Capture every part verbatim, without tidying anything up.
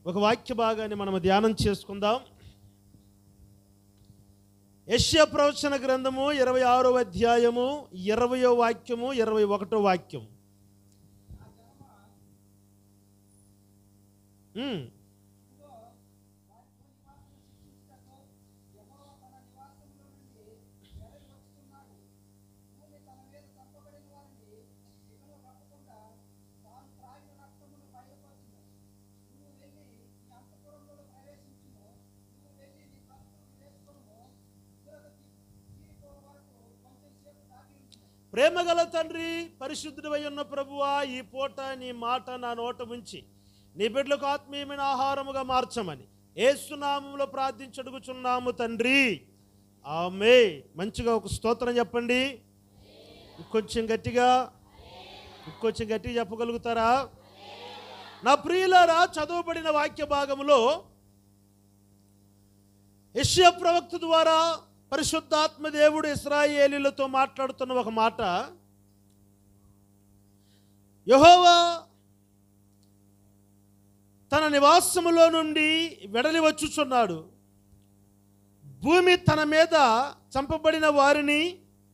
ఒక వాక్య భాగాన్ని మనం ధ్యానం చేసుకుందాం. యెషయా ప్రవచన గ్రంథము ఇరవై ఆరో అధ్యాయము ఇరవయో వాక్యము ఇరవై ఒకటో వాక్యం. ప్రేమగల తండ్రి, పరిశుద్ధుడై ఉన్న ప్రభువా, ఈ పూట నీ మాట నా నోట ఉంచి నీ బిడ్డలకు ఆత్మీయమైన ఆహారముగా మార్చమని యేసు నామములో ప్రార్థించడుగుచున్నాము తండ్రి, ఆమేన్. మంచిగా ఒక స్తోత్రం చెప్పండి. ఇంకొంచెం గట్టిగా ఇంకొంచెం గట్టిగా చెప్పగలుగుతారా? నా ప్రియులారా, చదవబడిన వాక్య భాగములో యెషయా ప్రవక్త ద్వారా పరిశుద్ధాత్మ దేవుడు ఇశ్రాయేలీయులతో మాట్లాడుతున్న ఒక మాట, యెహోవా తన నివాసములో నుండి వెడలి వచ్చుచున్నాడు. భూమి తన మీద చంపబడిన వారిని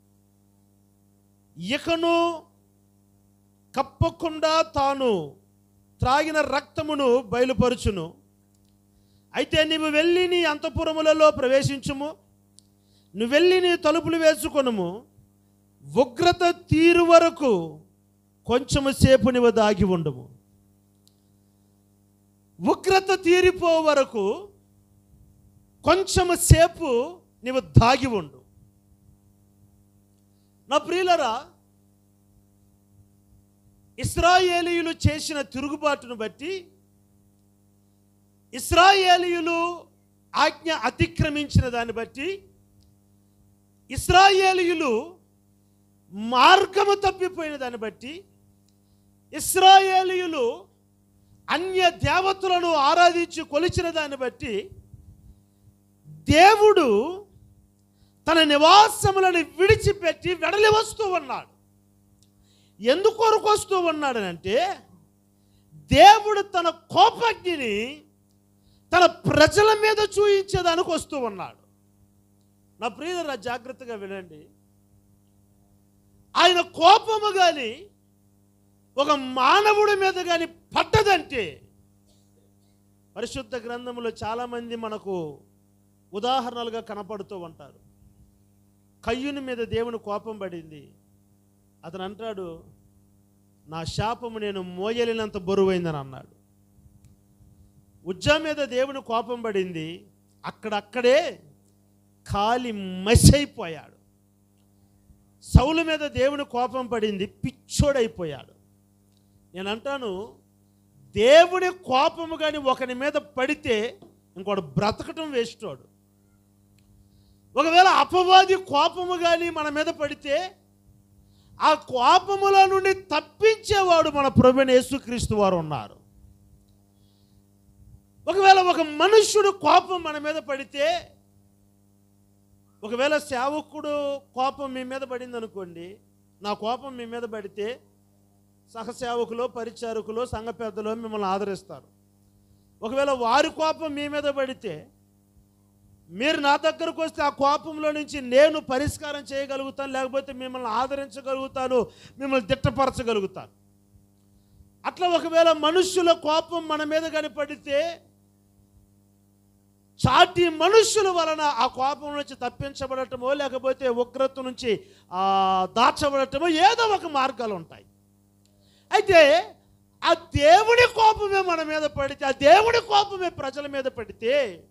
ఇకను కప్పకుండా తాను త్రాగిన రక్తమును బయలుపరుచును. అయితే నీవు వెళ్ళి నీ అంతఃపురములలో ప్రవేశించుము, నువ్వు వెళ్ళి నీ తలుపులు వేసుకొనుము, ఉగ్రత తీరు వరకు కొంచెము సేపు నీవు దాగి ఉండము. ఉగ్రత తీరిపో వరకు కొంచెము సేపు నీవు దాగి ఉండు. నా ప్రియులరా, ఇశ్రాయేలీయులు చేసిన తిరుగుబాటును బట్టి, ఇశ్రాయేలీయులు ఆజ్ఞ అతిక్రమించిన దాన్ని బట్టి, ఇశ్రాయేలీయులు మార్గము తప్పిపోయిన దాన్ని బట్టి, ఇశ్రాయేలీయులు అన్య దేవతలను ఆరాధించి కొలిచిన దాన్ని బట్టి దేవుడు తన నివాసములను విడిచిపెట్టి వెడలి వస్తూ ఉన్నాడు. ఎందుకొరకు వస్తూ ఉన్నాడనంటే, దేవుడు తన కోపజ్ఞని తన ప్రజల మీద చూయించేదానికి వస్తూ ఉన్నాడు. నా ప్రియులారా, జాగ్రత్తగా వినండి. ఆయన కోపము కానీ ఒక మానవుడి మీద కానీ పట్టదంటే, పరిశుద్ధ గ్రంథంలో చాలామంది మనకు ఉదాహరణలుగా కనపడుతూ ఉంటారు. కయ్యూని మీద దేవుని కోపం పడింది. అతను అంటాడు, నా శాపము నేను మోయలేనంత బరువైందని అన్నాడు. ఉజ్జా మీద దేవుని కోపం పడింది. అక్కడక్కడే కాలి మసైపోయాడు. సౌలు మీద దేవుని కోపం పడింది, పిచ్చోడైపోయాడు. నేను అంటాను, దేవుని కోపము కానీ ఒకని మీద పడితే ఇంకోటి బ్రతకటం వేస్టోడు. ఒకవేళ అపవాది కోపము కానీ మన మీద పడితే ఆ కోపముల నుండి తప్పించేవాడు మన ప్రభువైన యేసుక్రీస్తు వారు ఉన్నారు. ఒకవేళ ఒక మనుష్యుడు కోపం మన మీద పడితే, ఒకవేళ సేవకుడు కోపం మీ మీద పడింది అనుకోండి, నా కోపం మీ మీద పడితే సహసేవకులు, పరిచారకులు, సంఘ పెద్దలు మిమ్మల్ని ఆదరిస్తారు. ఒకవేళ వారి కోపం మీ మీద పడితే మీరు నా దగ్గరకు వస్తే ఆ కోపంలో నుంచి నేను పరిష్కారం చేయగలుగుతాను, లేకపోతే మిమ్మల్ని ఆదరించగలుగుతాను, మిమ్మల్ని దిట్టపరచగలుగుతాను. అట్లా ఒకవేళ మనుష్యుల కోపం మన మీద కానీ పడితే, చాటి మనుష్యుల వలన ఆ కోపం నుంచి తప్పించబడటమో లేకపోతే ఉగ్రత నుంచి దాచబడటమో ఏదో ఒక మార్గాలు ఉంటాయి. అయితే ఆ దేవుడి కోపమే మన మీద పడితే, ఆ దేవుడి కోపమే ప్రజల మీద పడితే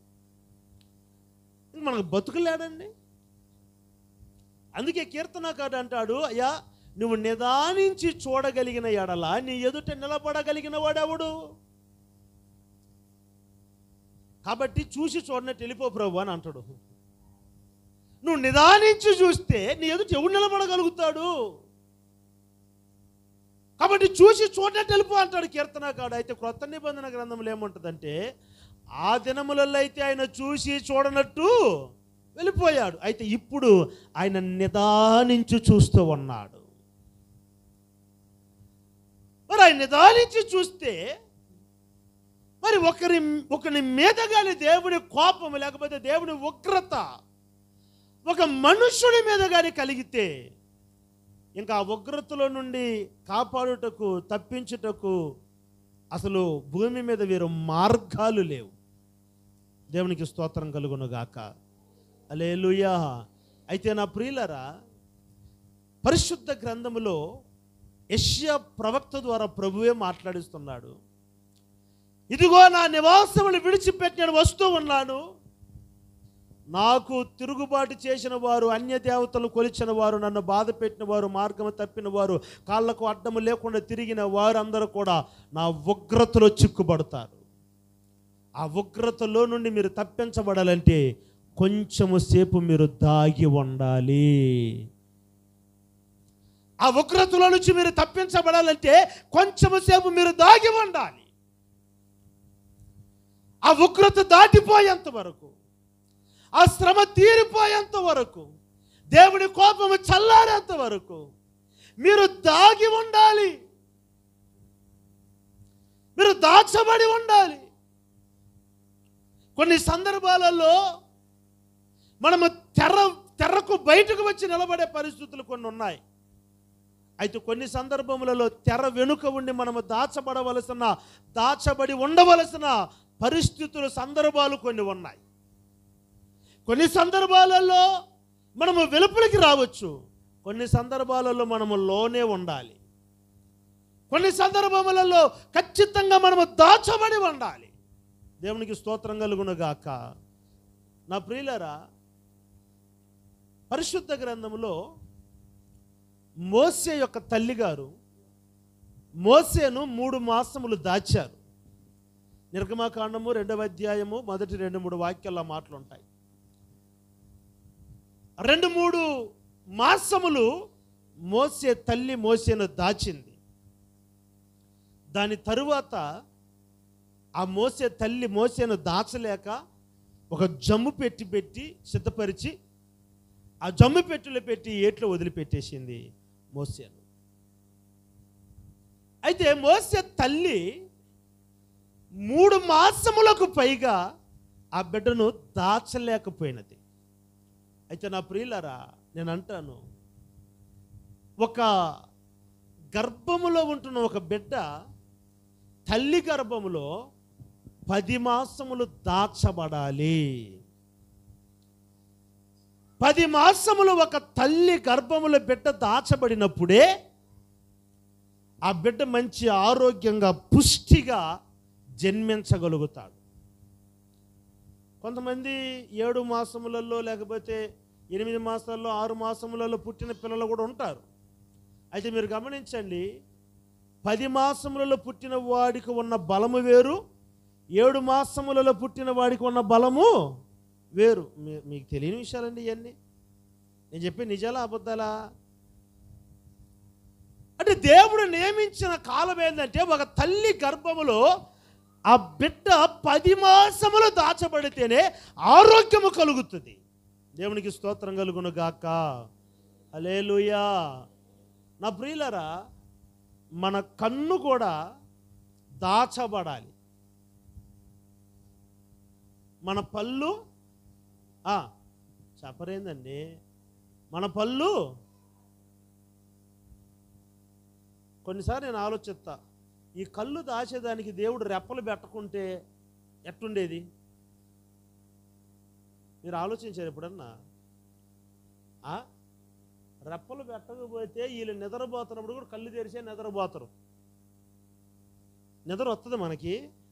మనకు బతుకులేడండి. అందుకే కీర్తనకారుడు అంటాడు, అయ్యా నువ్వు నిదానించి చూడగలిగిన ఎడల నీ ఎదుట నిలబడగలిగిన వాడెవడు? కాబట్టి చూసి చూడనట్టు వెళ్ళిపో ప్రభు అని అంటాడు. నువ్వు నిదానించి చూస్తే నీ ఎదుట ఎవడు నిలబడగలుగుతాడు? కాబట్టి చూసి చూడనట్టు వెళ్ళిపో అంటాడు కీర్తనకారుడు. అయితే క్రొత్త నిబంధన గ్రంథంలో ఏముంటుందంటే, ఆ దినములలో అయితే ఆయన చూసి చూడనట్టు వెళ్ళిపోయాడు. అయితే ఇప్పుడు ఆయన నిదానించి చూస్తూ ఉన్నాడు. మరి ఆయన నిదానించి చూస్తే మరి ఒకరి ఒకరి మీద కానీ దేవుని కోపం లేకపోతే దేవుని ఉగ్రత ఒక మనుషుడి మీద కానీ కలిగితే ఇంకా ఆ ఉగ్రతలో నుండి కాపాడుటకు తప్పించుటకు అసలు భూమి మీద వేరు మార్గాలు లేవు. దేవునికి స్తోత్రం కలుగును గాక. హల్లెలూయా. అయితే నా ప్రియులారా, పరిశుద్ధ గ్రంథములో యెషయా ప్రవక్త ద్వారా ప్రభువే మాట్లాడిస్తున్నాడు. ఇదిగో నా నివాసములు విడిచిపెట్టి వస్తూ ఉన్నాను, నాకు తిరుగుబాటు చేసిన వారు, అన్య దేవతలు కొలిచిన వారు, నన్ను బాధ పెట్టిన వారు, మార్గము తప్పిన వారు, కాళ్ళకు అడ్డము లేకుండా తిరిగిన వారందరూ కూడా నా ఉగ్రతలో చిక్కుబడతారు. ఆ ఉగ్రతలో నుండి మీరు తప్పించబడాలంటే కొంచెము సేపు మీరు దాగి ఉండాలి. ఆ ఉగ్రతలో నుంచి మీరు తప్పించబడాలంటే కొంచెము సేపు మీరు దాగి ఉండాలి. ఆ ఉగ్రత దాటిపోయేంత వరకు, ఆ శ్రమ తీరిపోయేంత వరకు, దేవుని కోపము చల్లారేంత వరకు మీరు దాగి ఉండాలి. మీరు దాచబడి ఉండాలి. కొన్ని సందర్భాలలో మనము తెర తెరకు బయటకు వచ్చి నిలబడే పరిస్థితులు కొన్ని ఉన్నాయి. అయితే కొన్ని సందర్భములలో తెర వెనుక ఉండి మనము దాచబడవలసిన దాచబడి ఉండవలసిన పరిస్థితులు, సందర్భాలు కొన్ని ఉన్నాయి. కొన్ని సందర్భాలలో మనము వెలుపలికి రావచ్చు, కొన్ని సందర్భాలలో మనము లోనే ఉండాలి. కొన్ని సందర్భములలో ఖచ్చితంగా మనము దాచబడి ఉండాలి. దేవునికి స్తోత్రం కలుగును గాక. నా ప్రియులారా, పరిశుద్ధ గ్రంథములో మోసే యొక్క తల్లిగారు మోసేను మూడు మాసములు దాచారు. నిర్గమకాండము రెండవ అధ్యాయము మొదటి రెండు మూడు వాక్యాల మాటలు ఉంటాయి. రెండు మూడు మాసములు మోసే తల్లి మోసేను దాచింది. దాని తరువాత ఆ మోసే తల్లి మోసేను దాచలేక ఒక జమ్ము పెట్టి పెట్టి సిద్ధపరిచి ఆ జమ్ము పెట్టులో పెట్టి ఏట్లో వదిలిపెట్టేసింది మోసేను. అయితే మోసే తల్లి మూడు మాసములకు పైగా ఆ బిడ్డను దాచలేకపోయినది. అయితే నా ప్రియులారా, నేను అంటాను, ఒక గర్భములో ఉంటున్న ఒక బిడ్డ తల్లి గర్భములో పది మాసములు దాచబడాలి. పది మాసములు ఒక తల్లి గర్భములో బిడ్డ దాచబడినప్పుడే ఆ బిడ్డ మంచి ఆరోగ్యంగా పుష్టిగా జన్మించగలుగుతాడు. కొంతమంది ఏడు మాసములలో లేకపోతే ఎనిమిది మాసాల్లో ఆరు మాసములలో పుట్టిన పిల్లలు కూడా ఉంటారు. అయితే మీరు గమనించండి, పది మాసములలో పుట్టిన వాడికి ఉన్న బలము వేరు, ఏడు మాసములలో పుట్టిన వాడికి ఉన్న బలము వేరు. మీకు తెలియని విషయాలండి ఇవన్నీ. నేను చెప్పే నిజాలా అబద్ధాలా? అంటే దేవుడు నియమించిన కాలం ఏంటంటే ఒక తల్లి గర్భములో ఆ బిడ్డ పది మాసములు దాచబడితేనే ఆరోగ్యము కలుగుతుంది. దేవునికి స్తోత్రం కలుగును గాక. హల్లెలూయా. నా ప్రియులారా, మన కన్ను కూడా దాచబడాలి. మన పళ్ళు చెప్పరేందండి, మన పళ్ళు కొన్నిసార్లు నేను ఆలోచిస్తా, ఈ కళ్ళు దాచేదానికి దేవుడు రెప్పలు పెట్టకుంటే ఎట్టుండేది? మీరు ఆలోచించారు ఎప్పుడన్నా? రెప్పలు పెట్టకపోతే వీళ్ళు నిద్రపోతున్నప్పుడు కూడా కళ్ళు తెరిచే నిద్రపోతారు. నిద్ర వస్తుంది మనకి.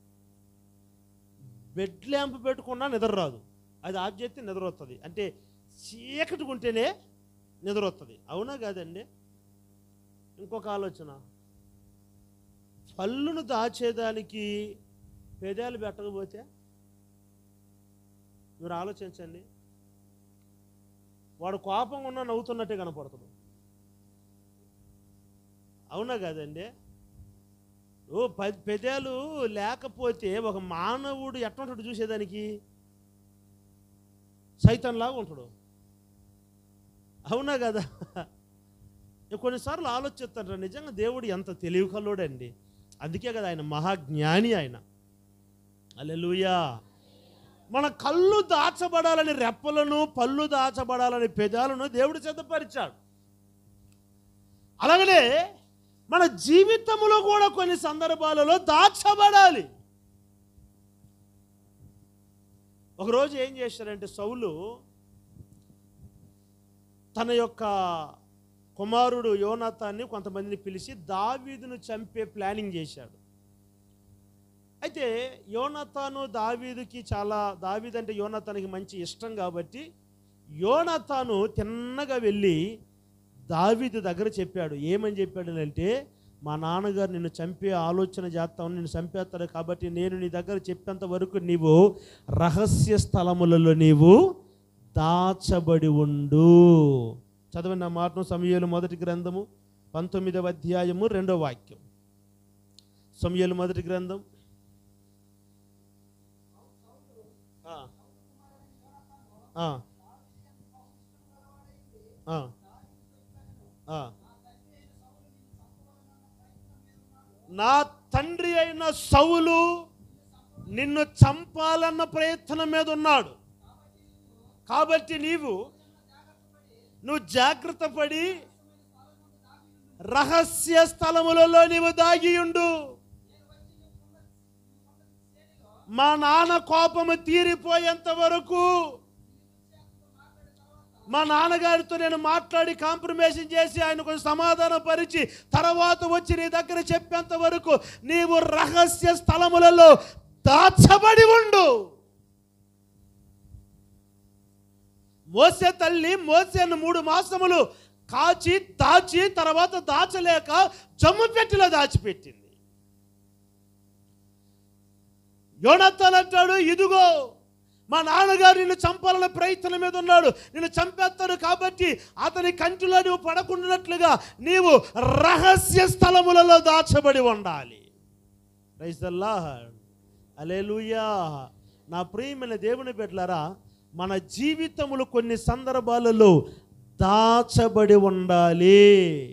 బెడ్ ల్యాంప్ పెట్టుకున్నా నిద్ర రాదు, అది ఆఫ్ చేస్తే నిద్ర వస్తుంది. అంటే చీకటి ఉంటేనే నిద్ర వస్తుంది. అవునా కాదండి? ఇంకొక ఆలోచన, పళ్ళును దాచేదానికి పెదాలు పెట్టకపోతే మీరు ఆలోచించండి, వాడు కోపంగా ఉన్నా నవ్వుతున్నట్టే కనపడుతుంది. అవునా కాదండి? ఓ పది పెదాలు లేకపోతే ఒక మానవుడు ఎట్లుంటాడు చూసేదానికి? సైతాన్లాగా ఉంటాడు. అవునా కదా? కొన్నిసార్లు ఆలోచిస్తాడు, నిజంగా దేవుడు ఎంత తెలివి కల్లోడండి. అందుకే కదా ఆయన మహాజ్ఞాని. ఆయన హల్లెలూయా. మన కళ్ళు దాచబడాలని రెప్పలను, పళ్ళు దాచబడాలని పెదాలను దేవుడు సిద్ధపరిచాడు. అలాగనే మన జీవితంలో కూడా కొన్ని సందర్భాలలో దాచబడాలి. ఒకరోజు ఏం చేశారంటే సౌలు తన యొక్క కుమారుడు యోనాతాన్ని కొంతమందిని పిలిచి దావీదును చంపే ప్లానింగ్ చేశాడు. అయితే యోనాతాను దావీదుకి చాలా, దావీదు అంటే యోనాతానికి మంచి ఇష్టం కాబట్టి యోనాతాను తిన్నగా వెళ్ళి దావీదు దగ్గర చెప్పాడు. ఏమని చెప్పాడు అంటే, మా నాన్నగారు నిన్ను చంపే ఆలోచన చేస్తాను, నిన్ను చంపేస్తాడు కాబట్టి నేను నీ దగ్గర చెప్పేంత వరకు నీవు రహస్య స్థలములలో నీవు దాచబడి ఉండు. చదవండి నా మాటను. సమూయేలు మొదటి గ్రంథము పంతొమ్మిదవ అధ్యాయము రెండవ వాక్యం. సమూయేలు మొదటి గ్రంథం ఆ ఆ ఆ నా తండ్రి అయిన సౌలు నిన్ను చంపాలన్న ప్రయత్నం మీద ఉన్నాడు కాబట్టి నీవు నువ్వు జాగ్రత్త పడి రహస్య స్థలములలో నీవు దాగియుండు. మా నాన్న కోపము తీరిపోయేంత వరకు, మా నాన్నగారితో నేను మాట్లాడి కాంప్రమైజేషన్ చేసి ఆయన కొంచెం సమాధానం పరిచి తర్వాత వచ్చి నీ దగ్గర చెప్పేంత వరకు నీవు రహస్య స్థలములలో దాచబడి ఉండు. మోసే తల్లి మోసేను మూడు మాసములు కాచి దాచి తర్వాత దాచలేక జమ్ము పెట్టిలో దాచిపెట్టింది. యోనాతాను అంటాడు, ఇదిగో మా నాన్నగారు నిన్ను చంపాలనే ప్రయత్నం మీద ఉన్నాడు, నిన్ను చంపేస్తాడు కాబట్టి అతని కంటిలో నువ్వు పడకుండానట్లుగా నీవు రహస్య స్థలములలో దాచబడి ఉండాలి. Praise the lord. హల్లెలూయా. నా ప్రియమైన దేవుని బిడ్డలారా, మన జీవితములు కొన్ని సందర్భాలలో దాచబడి ఉండాలి.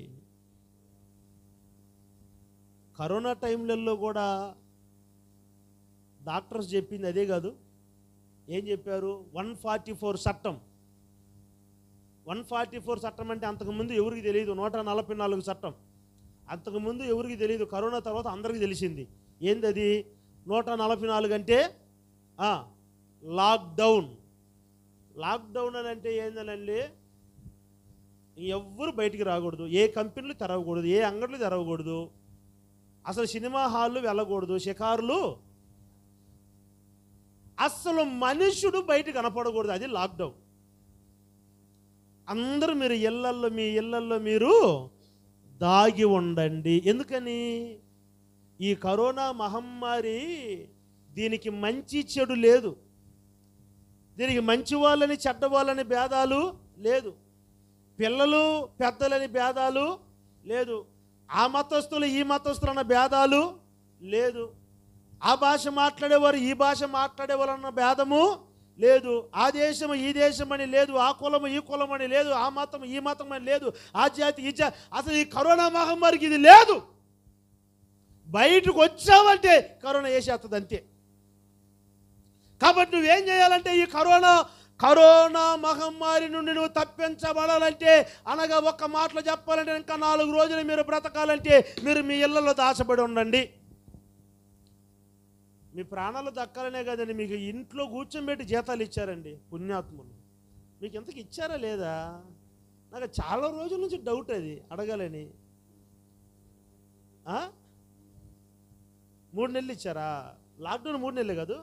కరోనా టైంలలో కూడా డాక్టర్స్ చెప్పింది అదే కాదు. ఏం చెప్పారు? వన్ ఫార్టీ ఫోర్ చట్టం. వన్ ఫార్టీ ఫోర్ చట్టం అంటే అంతకుముందు ఎవరికి తెలియదు. నూట నలభై నాలుగు చట్టం అంతకుముందు ఎవరికి తెలియదు. కరోనా తర్వాత అందరికీ తెలిసింది. ఏందది? నూట నలభై నాలుగు అంటే లాక్డౌన్. లాక్డౌన్ అని అంటే ఏందనండి, ఎవ్వరు బయటికి రాకూడదు, ఏ కంపెనీలు తెరవకూడదు, ఏ అంగళ్ళు తెరవకూడదు, అసలు సినిమా హాళ్ళు వెళ్ళకూడదు, షికారులు, అసలు మనుషుడు బయట కనపడకూడదు. అది లాక్డౌన్. అందరూ మీరు ఇళ్ళల్లో మీ ఇళ్ళల్లో మీరు దాగి ఉండండి. ఎందుకని? ఈ కరోనా మహమ్మారి దీనికి మంచి చెడు లేదు. దీనికి మంచి వాళ్ళని చెడ్డ వాళ్ళని భేదాలు లేదు. పిల్లలు పెద్దలని భేదాలు లేదు. ఆ మతస్థులు ఈ మతస్థులు అన్న భేదాలు లేదు. ఆ భాష మాట్లాడేవారు ఈ భాష మాట్లాడేవారు అన్న భేదము లేదు. ఆ దేశము ఈ దేశం అని లేదు. ఆ కులము ఈ కులం అని లేదు. ఆ మతం ఈ మతం అని లేదు. ఆ జాతి ఈ జాతి. అసలు ఈ కరోనా మహమ్మారికి ఇది లేదు. బయటకు వచ్చావంటే కరోనా వేసేస్తుంది అంతే. కాబట్టి నువ్వేం చేయాలంటే ఈ కరోనా కరోనా మహమ్మారి నుండి నువ్వు తప్పించబడాలంటే, అనగా ఒక్క మాటలో చెప్పాలంటే ఇంకా నాలుగు రోజులు మీరు బ్రతకాలంటే మీరు మీ ఇళ్లలో దాచబడి ఉండండి. మీ ప్రాణాలు దక్కాలనే కదండి మీకు ఇంట్లో కూర్చోబెట్టి జీతాలు ఇచ్చారండి పుణ్యాత్ములు. మీకు ఇంతకు ఇచ్చారా లేదా? నాకు చాలా రోజుల నుంచి డౌట్ అది అడగాలని. మూడు నెలలు ఇచ్చారా? లాక్డౌన్ మూడు నెలలే కాదు,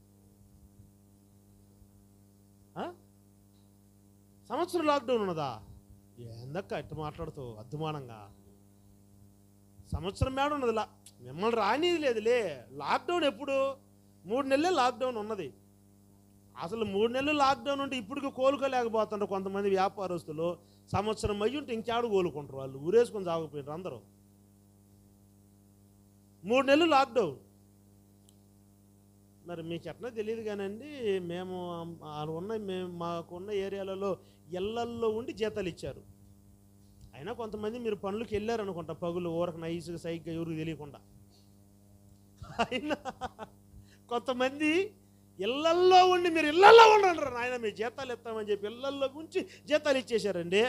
సంవత్సరం లాక్డౌన్ ఉన్నదా? ఏందక్క ఎట్టు మాట్లాడుతావు అద్దుమానంగా? సంవత్సరం మేడ ఉన్నది. లా మిమ్మల్ని రానిది లేదులే. లాక్డౌన్ ఎప్పుడు? మూడు నెలలే లాక్డౌన్ ఉన్నది. అసలు మూడు నెలలు లాక్డౌన్ ఉంటే ఇప్పటికి కోలుకోలేకపోతుంటారు కొంతమంది వ్యాపారస్తులు. సంవత్సరం అయ్యి ఉంటే ఇంకేడు కోలుకుంటారు, వాళ్ళు ఊరేసుకొని సాగిపోయినారు అందరూ. మూడు నెలలు లాక్డౌన్. మరి మీకు ఎట్లా తెలియదు కానండి, మేము ఉన్న మేము మాకున్న ఏరియాలలో ఇళ్లల్లో ఉండి జీతాలు ఇచ్చారు. అయినా కొంతమంది మీరు పనులకు వెళ్ళారనుకుంటా పగులు ఊరకు నైస్గా సైగ్గా ఎవరికి తెలియకుండా. అయినా కొంతమంది ఇళ్లల్లో ఉండి మీరు ఇళ్లల్లో ఉండండి నాయన మీ జీతాలు ఇస్తామని చెప్పి ఇళ్లల్లో ఉంచి జీతాలు ఇచ్చేశారండి.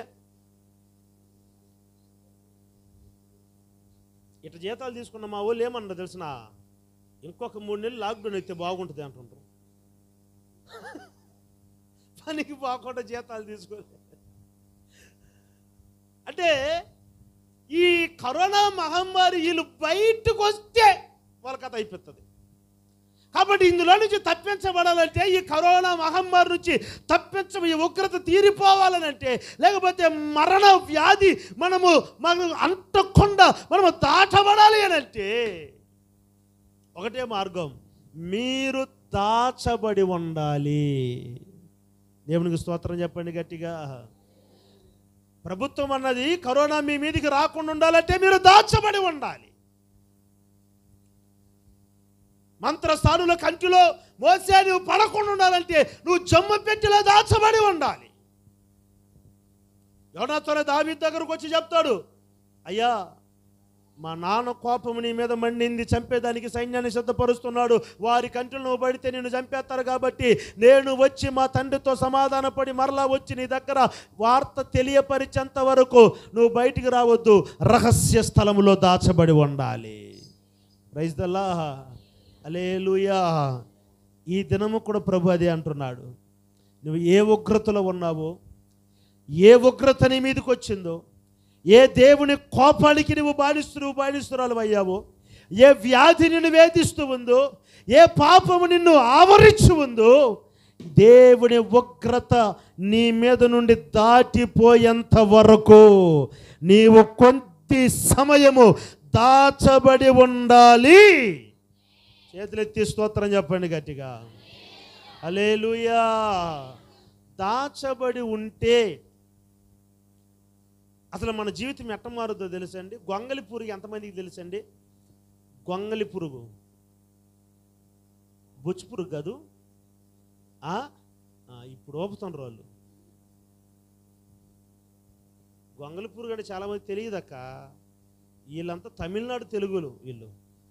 ఇట్లా జీతాలు తీసుకున్న మా వాళ్ళు ఏమన్నా తెలిసిన ఇంకొక మూడు నెలలు లాక్డౌన్ అయితే బాగుంటుంది అంటుంటారు. పనికి పోకుండా జీతాలు తీసుకోలేదు. అంటే ఈ కరోనా మహమ్మారి వీళ్ళు బయటకు వస్తే వాళ్ళ కథ అయిపోతుంది. కాబట్టి ఇందులో నుంచి తప్పించబడాలంటే, ఈ కరోనా మహమ్మారి నుంచి తప్పించ ఈ ఉగ్రత తీరిపోవాలనంటే, లేకపోతే మరణ వ్యాధి మనము మనం అంటకుండా మనము దాటబడాలి అనంటే ఒకటే మార్గం, మీరు దాచబడి ఉండాలి. దేవునికి స్తోత్రం చెప్పండి గట్టిగా. ప్రభుత్వం అన్నది కరోనా మీ మీదికి రాకుండా ఉండాలంటే మీరు దాచబడి ఉండాలి. మంత్రస్థానుల కంటిలో మోసే నువ్వు పడకుండా ఉండాలంటే నువ్వు జమ్ము పెట్టిలో దాచబడి ఉండాలి. యోనాతాను దావీదు దగ్గరకు వచ్చి చెప్తాడు, అయ్యా మా నాన్న కోపము నీ మీద మండింది, చంపేదానికి సైన్యాన్ని సిద్ధపరుస్తున్నాడు, వారి కంటిలో నువ్వు పడితే నిన్ను చంపేస్తారు, కాబట్టి నేను వచ్చి మా తండ్రితో సమాధానపడి మరలా వచ్చి నీ దగ్గర వార్త తెలియపరిచేంత వరకు నువ్వు బయటికి రావద్దు, రహస్య స్థలములో దాచబడి ఉండాలి. Praise the lord, hallelujah. ఈ దినము కూడా ప్రభు అదే అంటున్నాడు. నువ్వు ఏ ఉగ్రతలో ఉన్నావో, ఏ ఉగ్రత నీ మీదకి వచ్చిందో, ఏ దేవుని కోపానికి నువ్వు బానిస్తూ బానిస్తురాలు అయ్యావో, ఏ వ్యాధి నిన్ను వేధిస్తూ ఉందో, ఏ పాపము నిన్ను ఆవరించి ఉందో, దేవుని ఉగ్రత నీ మీద నుండి దాటిపోయేంత వరకు నీవు కొద్ది సమయము దాచబడి ఉండాలి. చేతులెత్తి స్తోత్రం చెప్పండి గట్టిగా. హల్లెలూయా. దాచబడి ఉంటే అసలు మన జీవితం ఎట్ట మారుద్దో తెలుసండి. గొంగలి పురుగు ఎంతమందికి తెలుసండి? గొంగలి పురుగు, బొచ్చు పురుగు కాదు, ఇప్పుడు ఓపుతున్నారు వాళ్ళు. గొంగలి పురుగు అంటే చాలామంది తెలియదక్క. వీళ్ళంతా తమిళనాడు తెలుగులు వీళ్ళు.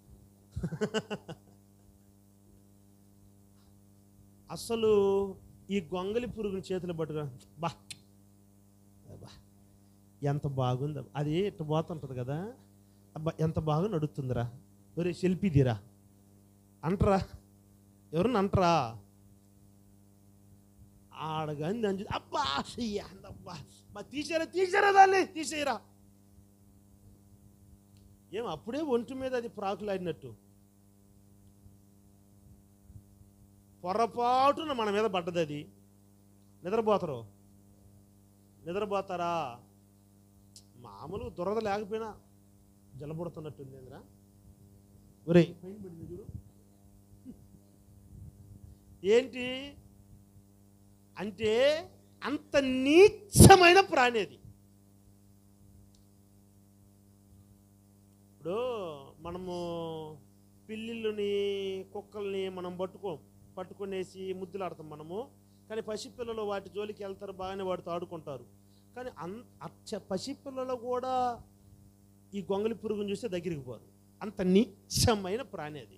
అసలు ఈ గొంగలి పురుగుని చేతులు పట్టుగా బా బా ఎంత బాగుంది అది, ఇట్ట పోతుంటుంది కదా, అబ్బా ఎంత బాగా నడుస్తుందిరా, ఒరే సెల్ఫీదిరా అంటరా, ఎవరన్నా అంటరా? ఆడగాని అంజు అబ్బా అబ్బా తీసారా తీసారా దాన్ని తీసేయరా. ఏం అప్పుడే ఒంటి మీద అది ప్రాకులాడినట్టు పొరపాటున మన మీద పడ్డది. అది నిద్రపోతారు నిద్రపోతారా మామూలుగా దురద లేకపోయినా జలబుడుతున్నట్టుంది ఏంద్రా ఒరే పైన పడింది చూడు. ఏంటి అంటే అంత నీచమైన ప్రాణి అది. ఇప్పుడు మనము పిల్లిళ్ళని కుక్కల్ని మనం పట్టుకో పట్టుకునేసి ముద్దులాడతాం మనము, కానీ పసిపిల్లలు వాటి జోలికి వెళ్తారు, బాగానే వాటితో ఆడుకుంటారు. కానీ అన్ అచ్చ పసిపిల్లలు కూడా ఈ గొంగలి పురుగుని చూస్తే దగ్గరికి పోరు. అంత నీచమైన ప్రాణి అది.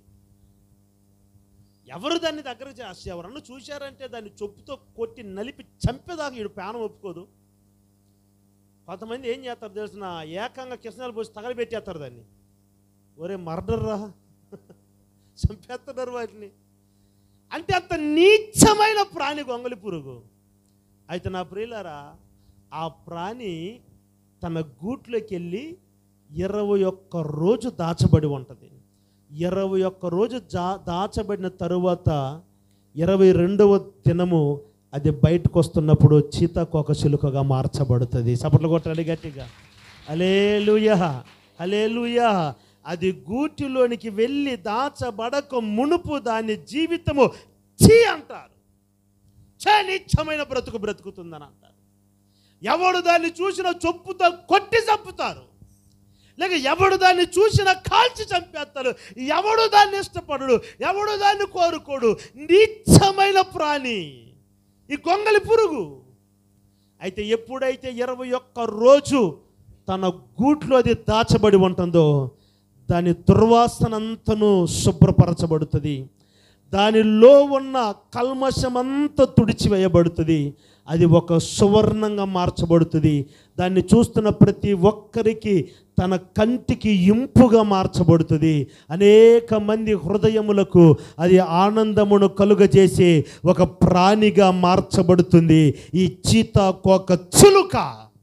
ఎవరు దాన్ని దగ్గరకు చేస్తే ఎవరన్నా చూశారంటే దాన్ని చొప్పుతో కొట్టి నలిపి చంపేదాకా వీడు ప్రాణం ఒప్పుకోదు. కొంతమంది ఏం చేస్తారు తెలిసిన, ఏకంగా కిసనాలు పోసి తగలబెట్టేస్తారు దాన్ని. ఒరే మర్డర్ రా, చంపేస్తున్నారు వాటిని. అంటే అంత నీచమైన ప్రాణి గొంగలి పురుగు. అయితే నా ప్రియులారా, ఆ ప్రాణి తన గూట్లోకి వెళ్ళి ఇరవై ఒక్క రోజు దాచబడి ఉంటుంది. ఇరవై ఒక్క రోజు జా దాచబడిన తరువాత ఇరవై రెండవ దినము అది బయటకు వస్తున్నప్పుడు చీతకొక చిలుకగా మార్చబడుతుంది. చప్పట్లు కొట్టాలి గట్టిగా. హల్లెలూయా, హల్లెలూయా. అది గూటిలోనికి వెళ్ళి దాచబడక మునుపు దాని జీవితము చీ అంటారు, చనిచ్చమైన బ్రతుకు బ్రతుకుతుందని అంటారు. ఎవడు దాన్ని చూసినా చొప్పుతో కొట్టి చంపుతారు, లేక ఎవడు దాన్ని చూసినా కాల్చి చంపేస్తారు. ఎవడు దాన్ని ఇష్టపడడు, ఎవడు దాన్ని కోరుకోడు. నీచమైన ప్రాణి ఈ గొంగలి పురుగు. అయితే ఎప్పుడైతే ఇరవై ఒక్క రోజు తన గూట్లో అది దాచబడి ఉంటుందో దాని దుర్వాసనంతను శుభ్రపరచబడుతుంది. దానిలో ఉన్న కల్మషమంతా తుడిచివేయబడుతుంది. అది ఒక సువర్ణంగా మార్చబడుతుంది. దాన్ని చూస్తున్న ప్రతి ఒక్కరికి తన కంటికి ఇంపుగా మార్చబడుతుంది. అనేక మంది హృదయములకు అది ఆనందమును కలుగజేసే ఒక ప్రాణిగా మార్చబడుతుంది ఈ సీతాకోక చిలుక.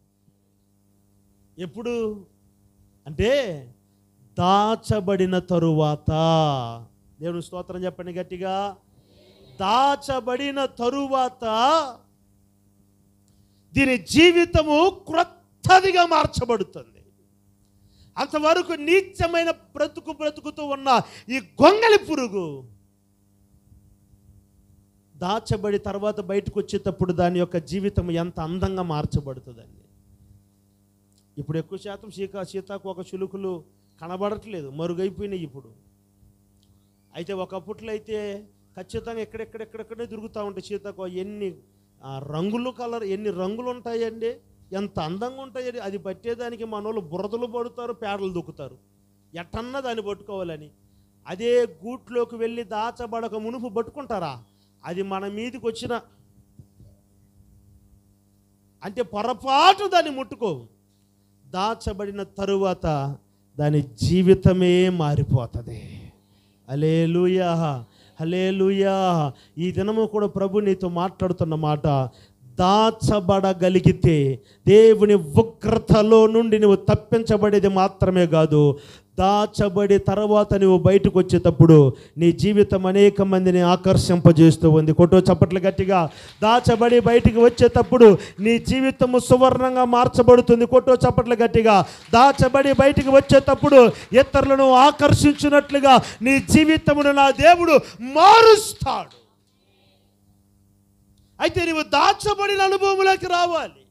ఎప్పుడు అంటే దాచబడిన తరువాత. దేవుని స్తోత్రం చెప్పండి గట్టిగా. దాచబడిన తరువాత దీని జీవితము క్రొత్తదిగా మార్చబడుతుంది. అంతవరకు నీచమైన బ్రతుకు బ్రతుకుతూ ఉన్న ఈ గొంగలి పురుగు దాచబడి తర్వాత బయటకు వచ్చేటప్పుడు దాని యొక్క జీవితం ఎంత అందంగా మార్చబడుతుందండి. ఇప్పుడు ఎక్కువ శాతం సీకా సీతాకోక చిలుకలు కనబడట్లేదు, మరుగైపోయినాయి ఇప్పుడు. అయితే ఒకప్పట్లో అయితే ఖచ్చితంగా ఎక్కడెక్కడెక్కడెక్కడే తిరుగుతూ ఉంటాయి సీతాకోక. ఎన్ని రంగులు కలర్ ఎన్ని రంగులు ఉంటాయండి, ఎంత అందంగా ఉంటాయండి. అది పట్టేదానికి మన వాళ్ళు బురదలు పడుతారు, పేడలు దొక్కుతారు ఎట్టన్నా దాన్ని పట్టుకోవాలని. అదే గూట్లోకి వెళ్ళి దాచబడక మునుపు పట్టుకుంటారా, అది మన మీదకి వచ్చిన అంటే పొరపాటు దాన్ని ముట్టుకో. దాచబడిన తరువాత దాని జీవితమే మారిపోతుంది. హల్లెలూయా, హల్లెలూయా. ఈ దినము కూడా ప్రభు నీతో మాట్లాడుతున్న మాట, దాచబడగలిగితే దేవుని ఉగ్రతలో నుండి నువ్వు తప్పించబడేది మాత్రమే కాదు, దాచబడి తర్వాత నువ్వు బయటకు వచ్చేటప్పుడు నీ జీవితం అనేక మందిని ఆకర్షింపజేస్తూ ఉంది. కొట్టో చప్పట్లు గట్టిగా. దాచబడి బయటికి వచ్చేటప్పుడు నీ జీవితము సువర్ణంగా మార్చబడుతుంది. కొట్టో చప్పట్లు గట్టిగా. దాచబడి బయటికి వచ్చేటప్పుడు ఇతరులను ఆకర్షించినట్లుగా నీ జీవితమును నా దేవుడు మారుస్తాడు. అయితే నువ్వు దాచబడిన అనుభవంలోకి రావాలి.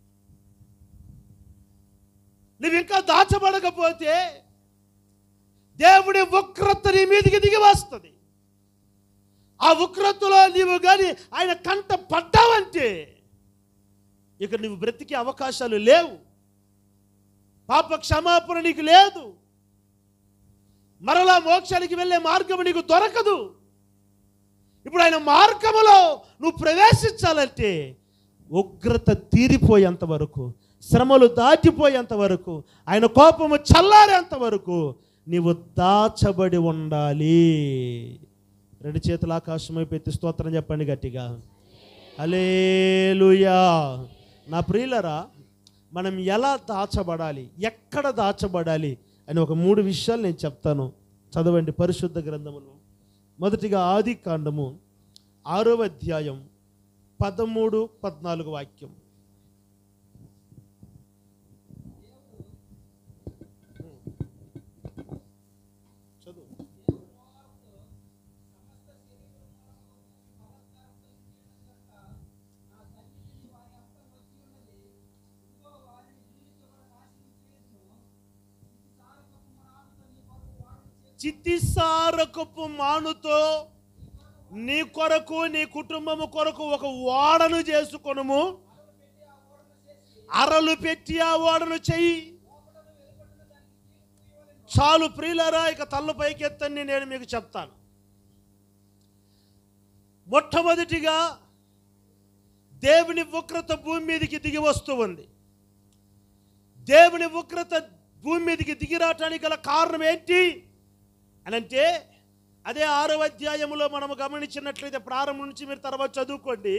నువ్వు ఇంకా దాచబడకపోతే దేవుడి ఉగ్రత నీ మీదికి దిగి వస్తుంది. ఆ ఉగ్రతలో నీవు కానీ ఆయన కంట పడ్డావంటే ఇక నువ్వు బ్రతికే అవకాశాలు లేవు. పాప క్షమాపణ నీకు లేదు. మరలా మోక్షానికి వెళ్ళే మార్గం నీకు దొరకదు. ఇప్పుడు ఆయన మార్గములో నువ్వు ప్రవేశించాలంటే ఉగ్రత తీరిపోయేంత వరకు, శ్రమలు దాటిపోయేంత వరకు, ఆయన కోపము చల్లారేంత వరకు నీవు దాచబడి ఉండాలి. రెండు చేతుల ఆకాశం వైపు ఎత్తి స్తోత్రం చెప్పండి గట్టిగా. హల్లెలూయా. నా ప్రియులరా, మనం ఎలా దాచబడాలి, ఎక్కడ దాచబడాలి అని ఒక మూడు విషయాలు నేను చెప్తాను. చదవండి పరిశుద్ధ గ్రంథములు. మొదటిగా ఆది కాండము ఆరవ అధ్యాయం పదమూడు పద్నాలుగు వాక్యం. చదువు. చిత్తిసారకపు మానుతో నీ కొరకు నీ కుటుంబము కొరకు ఒక ఓడను చేసుకొనుము, అరలు పెట్టి ఆ ఓడను చెయ్యి. చాలు ప్రియులారా, ఇక తల్లు పైకెత్తని నేను మీకు చెప్తాను. మొట్టమొదటిగా దేవుని ఉగ్రత భూమి మీదకి దిగి వస్తూ ఉంది. దేవుని ఉగ్రత భూమి మీదకి దిగి రావటానికి గల కారణం ఏంటి అని అంటే, అదే ఆరో అధ్యాయములో మనము గమనించినట్లయితే ప్రారంభం నుంచి మీరు తర్వాత చదువుకోండి.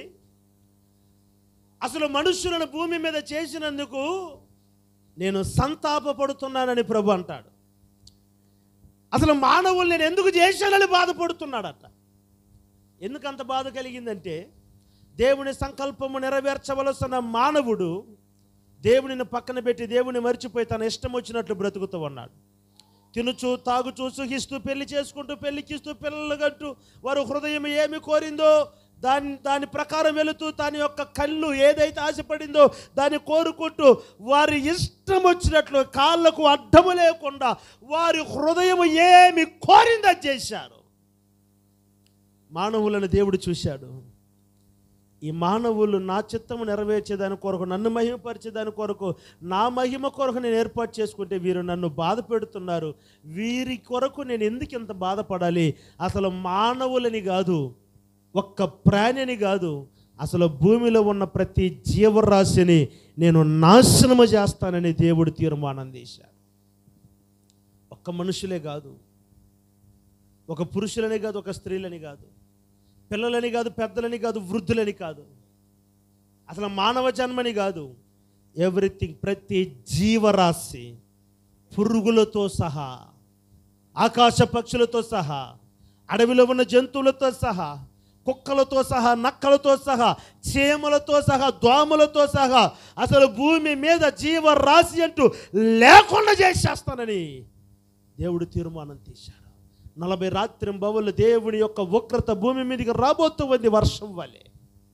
అసలు మనుషులను భూమి మీద చేసినందుకు నేను సంతాపపడుతున్నానని ప్రభు అంటాడు. అసలు మానవులు నేను ఎందుకు చేశానని బాధపడుతున్నాడట. ఎందుకు అంత బాధ కలిగిందంటే, దేవుని సంకల్పము నెరవేర్చవలసిన మానవుడు దేవునిని పక్కన పెట్టి దేవుని మర్చిపోయి తన ఇష్టం వచ్చినట్లు బ్రతుకుతూ ఉన్నాడు. తినుచు తాగుచూ సుఖిస్తూ పెళ్లి చేసుకుంటూ పెళ్లికిస్తూ పిల్లలు గట్టు వారు హృదయం ఏమి కోరిందో దాని దాని ప్రకారం వెళుతూ దాని యొక్క కళ్ళు ఏదైతే ఆశపడిందో దాన్ని కోరుకుంటూ వారి ఇష్టం వచ్చినట్లు కాళ్ళకు అడ్డము లేకుండా వారి హృదయం ఏమి కోరిందో చేశారు. మానవులను దేవుడు చూశాడు. ఈ మానవులు నా చిత్తము నెరవేర్చేదాని కొరకు, నన్ను మహిమపరిచేదాని కొరకు, నా మహిమ కొరకు నేను ఏర్పాటు చేసుకుంటే వీరు నన్ను బాధ పెడుతున్నారు. వీరి కొరకు నేను ఎందుకు ఇంత బాధపడాలి? అసలు మానవులని కాదు, ఒక్క ప్రాణిని కాదు, అసలు భూమిలో ఉన్న ప్రతి జీవరాశిని నేను నాశనము చేస్తానని దేవుడు తీర్మానం చేశాడు. ఒక్క మనుషులే కాదు, ఒక పురుషులని కాదు, ఒక స్త్రీలని కాదు, పిల్లలని కాదు, పెద్దలని కాదు, వృద్ధులని కాదు, అసలు మానవ జన్మని కాదు, ఎవ్రీథింగ్, ప్రతి జీవరాశి, పురుగులతో సహా, ఆకాశ పక్షులతో సహా, అడవిలో ఉన్న జంతువులతో సహా, కుక్కలతో సహా, నక్కలతో సహా, చీమలతో సహా, దోమలతో సహా, అసలు భూమి మీద జీవరాశి అంటూ లేకుండా చేసేస్తానని దేవుడు తీర్మానం తీశాడు. నలభై రాత్రింబవళ్ళు దేవుని యొక్క ఉగ్రత భూమి మీదకి రాబోతూ ఉంది వర్షం వలె.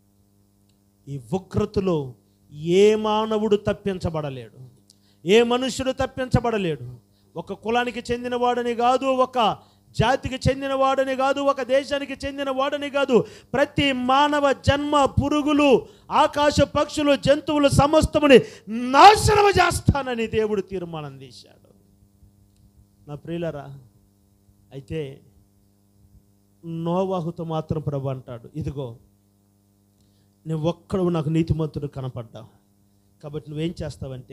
ఈ ఉగ్రతలో ఏ మానవుడు తప్పించబడలేడు, ఏ మనుష్యుడు తప్పించబడలేడు. ఒక కులానికి చెందినవాడని కాదు, ఒక జాతికి చెందినవాడని కాదు, ఒక దేశానికి చెందినవాడని కాదు, ప్రతి మానవ జన్మ, పురుగులు, ఆకాశ పక్షులు, జంతువులు సమస్తముని నాశనం చేస్తానని దేవుడు తీర్మానం చేశాడు. నా ప్రియులరా, అయితే నోవాహుతో మాత్రం ప్రభు అంటాడు, ఇదిగో నువ్వు ఒక్కడు నాకు నీతిమంతుడు కనపడ్డావు, కాబట్టి నువ్వేం చేస్తావంటే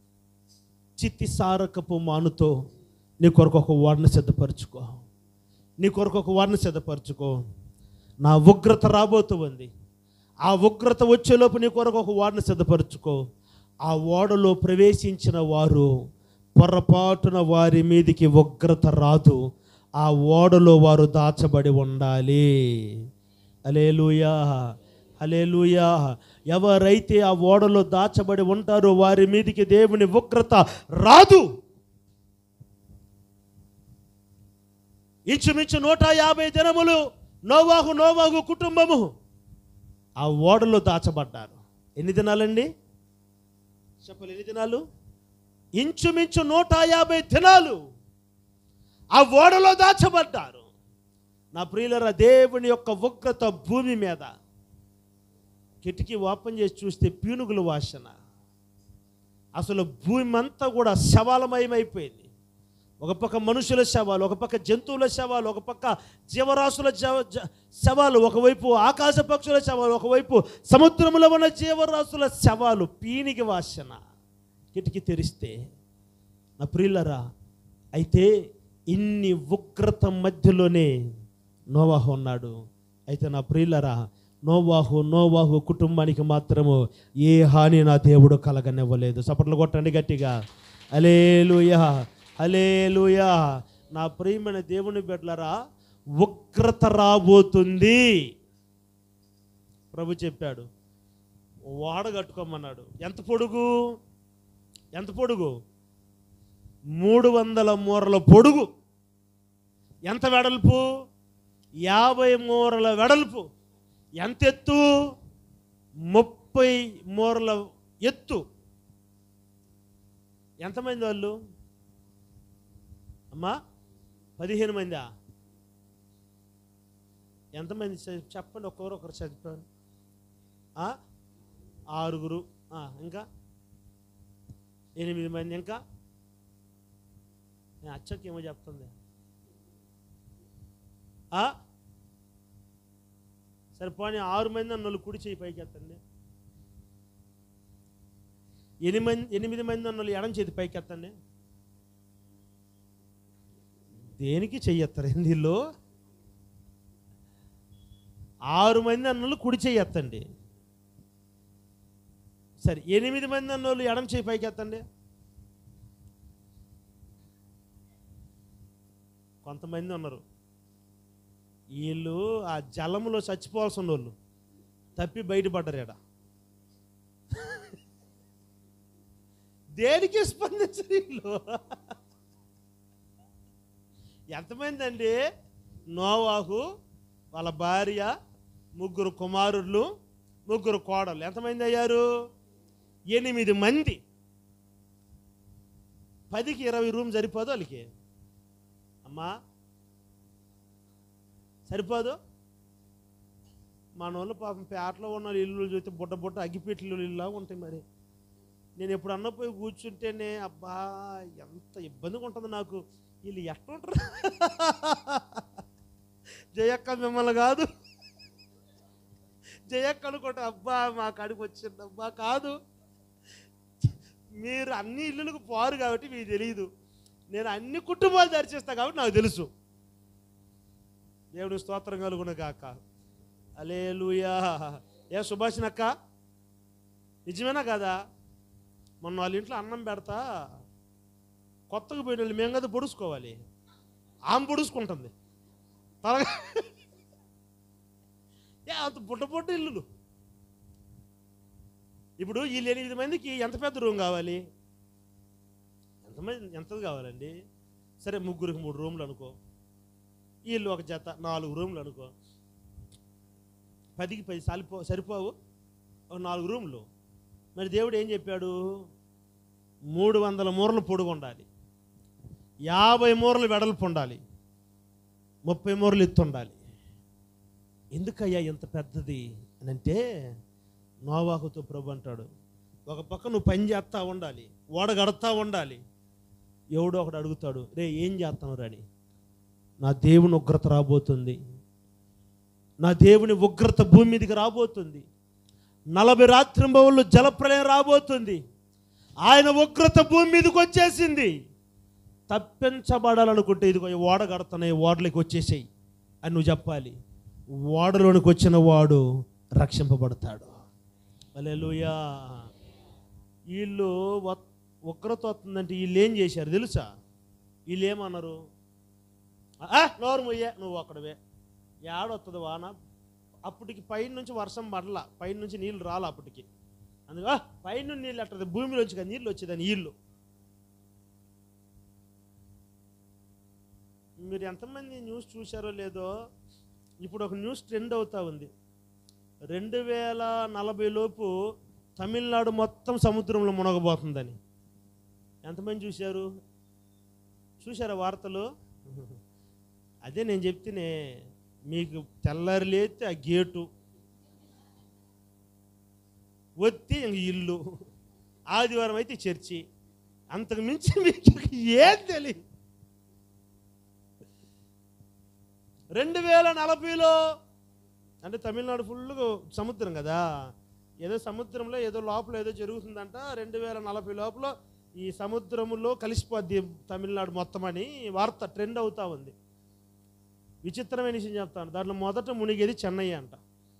చిత్తిసారకపు మానుతో నీ కొరకు ఒక వాడిని సిద్ధపరచుకో, నీ కొరకు ఒక వాడిని సిద్ధపరచుకో. నా ఉగ్రత రాబోతూ ఉంది, ఆ ఉగ్రత వచ్చేలోపు నీ కొరకు ఒక వాడిని సిద్ధపరచుకో. ఆ ఓడలో ప్రవేశించిన వారు పొరపాటున వారి మీదికి ఉగ్రత రాదు, ఆ ఓడలో వారు దాచబడి ఉండాలి. హల్లెలూయా, హల్లెలూయా. ఎవరైతే ఆ ఓడలో దాచబడి ఉంటారో వారి మీదికి దేవుని ఉగ్రత రాదు. ఇంచుమించు నూట యాభై దినములు నోవాహు నోవాహు కుటుంబము ఆ ఓడలో దాచబడ్డారు. ఎన్ని దినాలండి చెప్పలు? ఎన్ని దినాలు? ఇంచుమించు నూట యాభై దినాలు ఆ ఓడలో దాచబడ్డారు. నా ప్రియులరా, దేవుని యొక్క ఉగ్రత భూమి మీద, కిటికీ ఓపెన్ చేసి చూస్తే పీనుగుల వాసన, అసలు భూమి అంతా కూడా శవాలమయమైపోయింది. ఒక పక్క మనుషుల శవాలు, ఒక పక్క జంతువుల శవాలు, ఒక పక్క జీవరాశుల శవాలు, ఒకవైపు ఆకాశ పక్షుల శవాలు, ఒకవైపు సముద్రంలో ఉన్న జీవరాశుల శవాలు, పీనిగి వాసన కిటికీ తెరిస్తే. నా ప్రియులరా, అయితే ఇన్ని ఉగ్రత మధ్యలోనే నోవాహు ఉన్నాడు. అయితే నా ప్రియులరా, నోవాహు నోవాహు కుటుంబానికి మాత్రము ఏ హాని నా దేవుడు కలగనివ్వలేదు. చప్పట్లు కొట్టండి గట్టిగా. హల్లెలూయా, హల్లెలూయా. నా ప్రియమైన దేవుని బిడ్డలారా, ఉగ్రత రాబోతుంది. ప్రభు చెప్పాడు, ఓడ కట్టుకోమన్నాడు. ఎంత పొడుగు? ఎంత పొడుగు? మూడు వందల మూరల పొడుగు. ఎంత వెడల్పు? యాభై మూరల వెడల్పు. ఎంత ఎత్తు? ముప్పై మూరల ఎత్తు. ఎంతమంది వాళ్ళు అమ్మా? పదిహేను మందా? ఎంతమంది చెప్పండి, ఒక్కొక్కరు ఒకరు చదివారు. ఆరుగురు, ఇంకా ఎనిమిది మంది, ఇంకా నేను అచ్చకి ఏమో చెప్తుంది. సరే పోనీ ఆరు మంది అన్నోళ్ళు కుడి చేయి పైకి ఎత్తండి. ఎనిమిది ఎనిమిది మంది అన్నోళ్ళు ఎడం చేతి పైకి ఎత్తండి. దేనికి చెయ్యెత్తారు హిందీలో? ఆరు మంది అన్నోళ్ళు కుడి చేయి ఎత్తండి. సరే ఎనిమిది మంది అన్నోళ్ళు ఎడం చేయి పైకి ఎత్తండి. కొంతమంది ఉన్నారు, వీళ్ళు ఆ జలంలో చచ్చిపోవాల్సిన వాళ్ళు తప్పి బయటపడ్డారు. ఎడ దేనికి స్పందించరు వీళ్ళు? ఎంతమంది అండి? నోవాహు, వాళ్ళ భార్య, ముగ్గురు కుమారులు, ముగ్గురు కోడలు. ఎంతమంది అయ్యారు? ఎనిమిది మంది. పదికి ఇరవై రూమ్ సరిపోదు వాళ్ళకి అమ్మా? సరిపోదు. మన వాళ్ళు పాపం పేటలో ఉన్న ఇల్లు చూస్తే బుట్ట బుట్ట అగ్గిపెట్లు ఇల్లులా ఉంటాయి. మరి నేను ఎప్పుడు అన్న పోయి కూర్చుంటేనే అబ్బా ఎంత ఇబ్బందిగా ఉంటుంది నాకు. వీళ్ళు ఎట్లా ఉంటారు? జయక్క మిమ్మల్ని కాదు, జయక్క అనుకుంటా అబ్బా మా కాడికి వచ్చింది అబ్బా కాదు. మీరు అన్ని ఇల్లులకు పోరు కాబట్టి మీకు తెలియదు. నేను అన్ని కుటుంబాలు దర్శిస్తా కాబట్టి నాకు తెలుసు. దేవుడు స్తోత్రం కలుగును గాక. హల్లెలూయా. ఏ సుభాషిణక్క నిజమేనా కదా? మొన్న వాళ్ళ ఇంట్లో అన్నం పెడతా కొత్తగా పోయిన వాళ్ళు మేము కదా పొడుచుకోవాలి, ఆమె పొడుచుకుంటుంది త్వరగా. ఏ అంత బుట్ట బుట్ట ఇల్లులు. ఇప్పుడు వీళ్ళు ఎనిమిది మందికి ఎంత పెద్ద రూమ్ కావాలి? ఎంతమంది ఎంతది కావాలండి? సరే ముగ్గురికి మూడు రూమ్లు అనుకో, వీళ్ళు ఒక జత నాలుగు రూమ్లు అనుకో, పదికి పది సరిపో సరిపోవు ఒక నాలుగు రూమ్లు. మరి దేవుడు ఏం చెప్పాడు? మూడు వందల మూరలు పొడుగు ఉండాలి, యాభై మూరలు వెడల్పు ఉండాలి, ముప్పై మూరలు ఎత్తు ఉండాలి. ఎందుకయ్యా ఇంత పెద్దది అని అంటే, నోవాహుతో ప్రభు అంటాడు, ఒక పక్క నువ్వు పని చేస్తూ ఉండాలి, ఓడగడతా ఉండాలి. ఎవడో ఒకడు అడుగుతాడు, రే ఏం చేస్తాను రాని? నా దేవుని ఉగ్రత రాబోతుంది, నా దేవుని ఉగ్రత భూమి మీదకి రాబోతుంది, నలభై రాత్రింబవుళ్ళు జలప్రలయం రాబోతుంది, ఆయన ఉగ్రత భూమి మీదకి వచ్చేసింది. తప్పించబడాలనుకుంటే ఇదిగో ఓడ కడుతున్నాయి, ఓడలోకి వచ్చేసాయి అని నువ్వు చెప్పాలి. ఓడలోనికి వచ్చిన వాడు రక్షింపబడతాడు. హల్లెలూయా. వీళ్ళు ఉగ్రత వస్తుందంటే వీళ్ళు ఏం చేశారు తెలుసా? వీళ్ళు ఏమన్నారు? నోరు మొయ్యే నువ్వు అక్కడవే, ఏడొస్తుంది వాన. అప్పటికి పైన నుంచి వర్షం పడలా, పైన నుంచి నీళ్ళు రాలా అప్పటికి. అందుకే పైన నీళ్ళు అట్టది, భూమిలోంచి కదా నీళ్ళు వచ్చేదాన్ని నీళ్ళు. మీరు ఎంతమంది న్యూస్ చూశారో లేదో, ఇప్పుడు ఒక న్యూస్ ట్రెండ్ అవుతా ఉంది. రెండు వేల నలభై లోపు తమిళనాడు మొత్తం సముద్రంలో మునగబోతుందని. ఎంతమంది చూశారు? చూశారా వార్తలు? అదే నేను చెప్తేనే, మీకు తెల్లారి లేస్తే ఆ గేటు వత్తి ఇంక ఇల్లు, ఆదివారం అయితే చర్చి, అంతకు మించి మీకు ఏం తెలియదు. రెండు వేల నలభైలో అంటే తమిళనాడు ఫుల్గా సముద్రం కదా, ఏదో సముద్రంలో ఏదో లోపల ఏదో జరుగుతుందంట. రెండు వేల నలభై లోపల ఈ సముద్రంలో కలిసిపోద్ది తమిళనాడు మొత్తం అని వార్త ట్రెండ్ అవుతా ఉంది. విచిత్రమైన విషయం చెప్తాను, దాంట్లో మొదట మునిగేది చెన్నై అంట.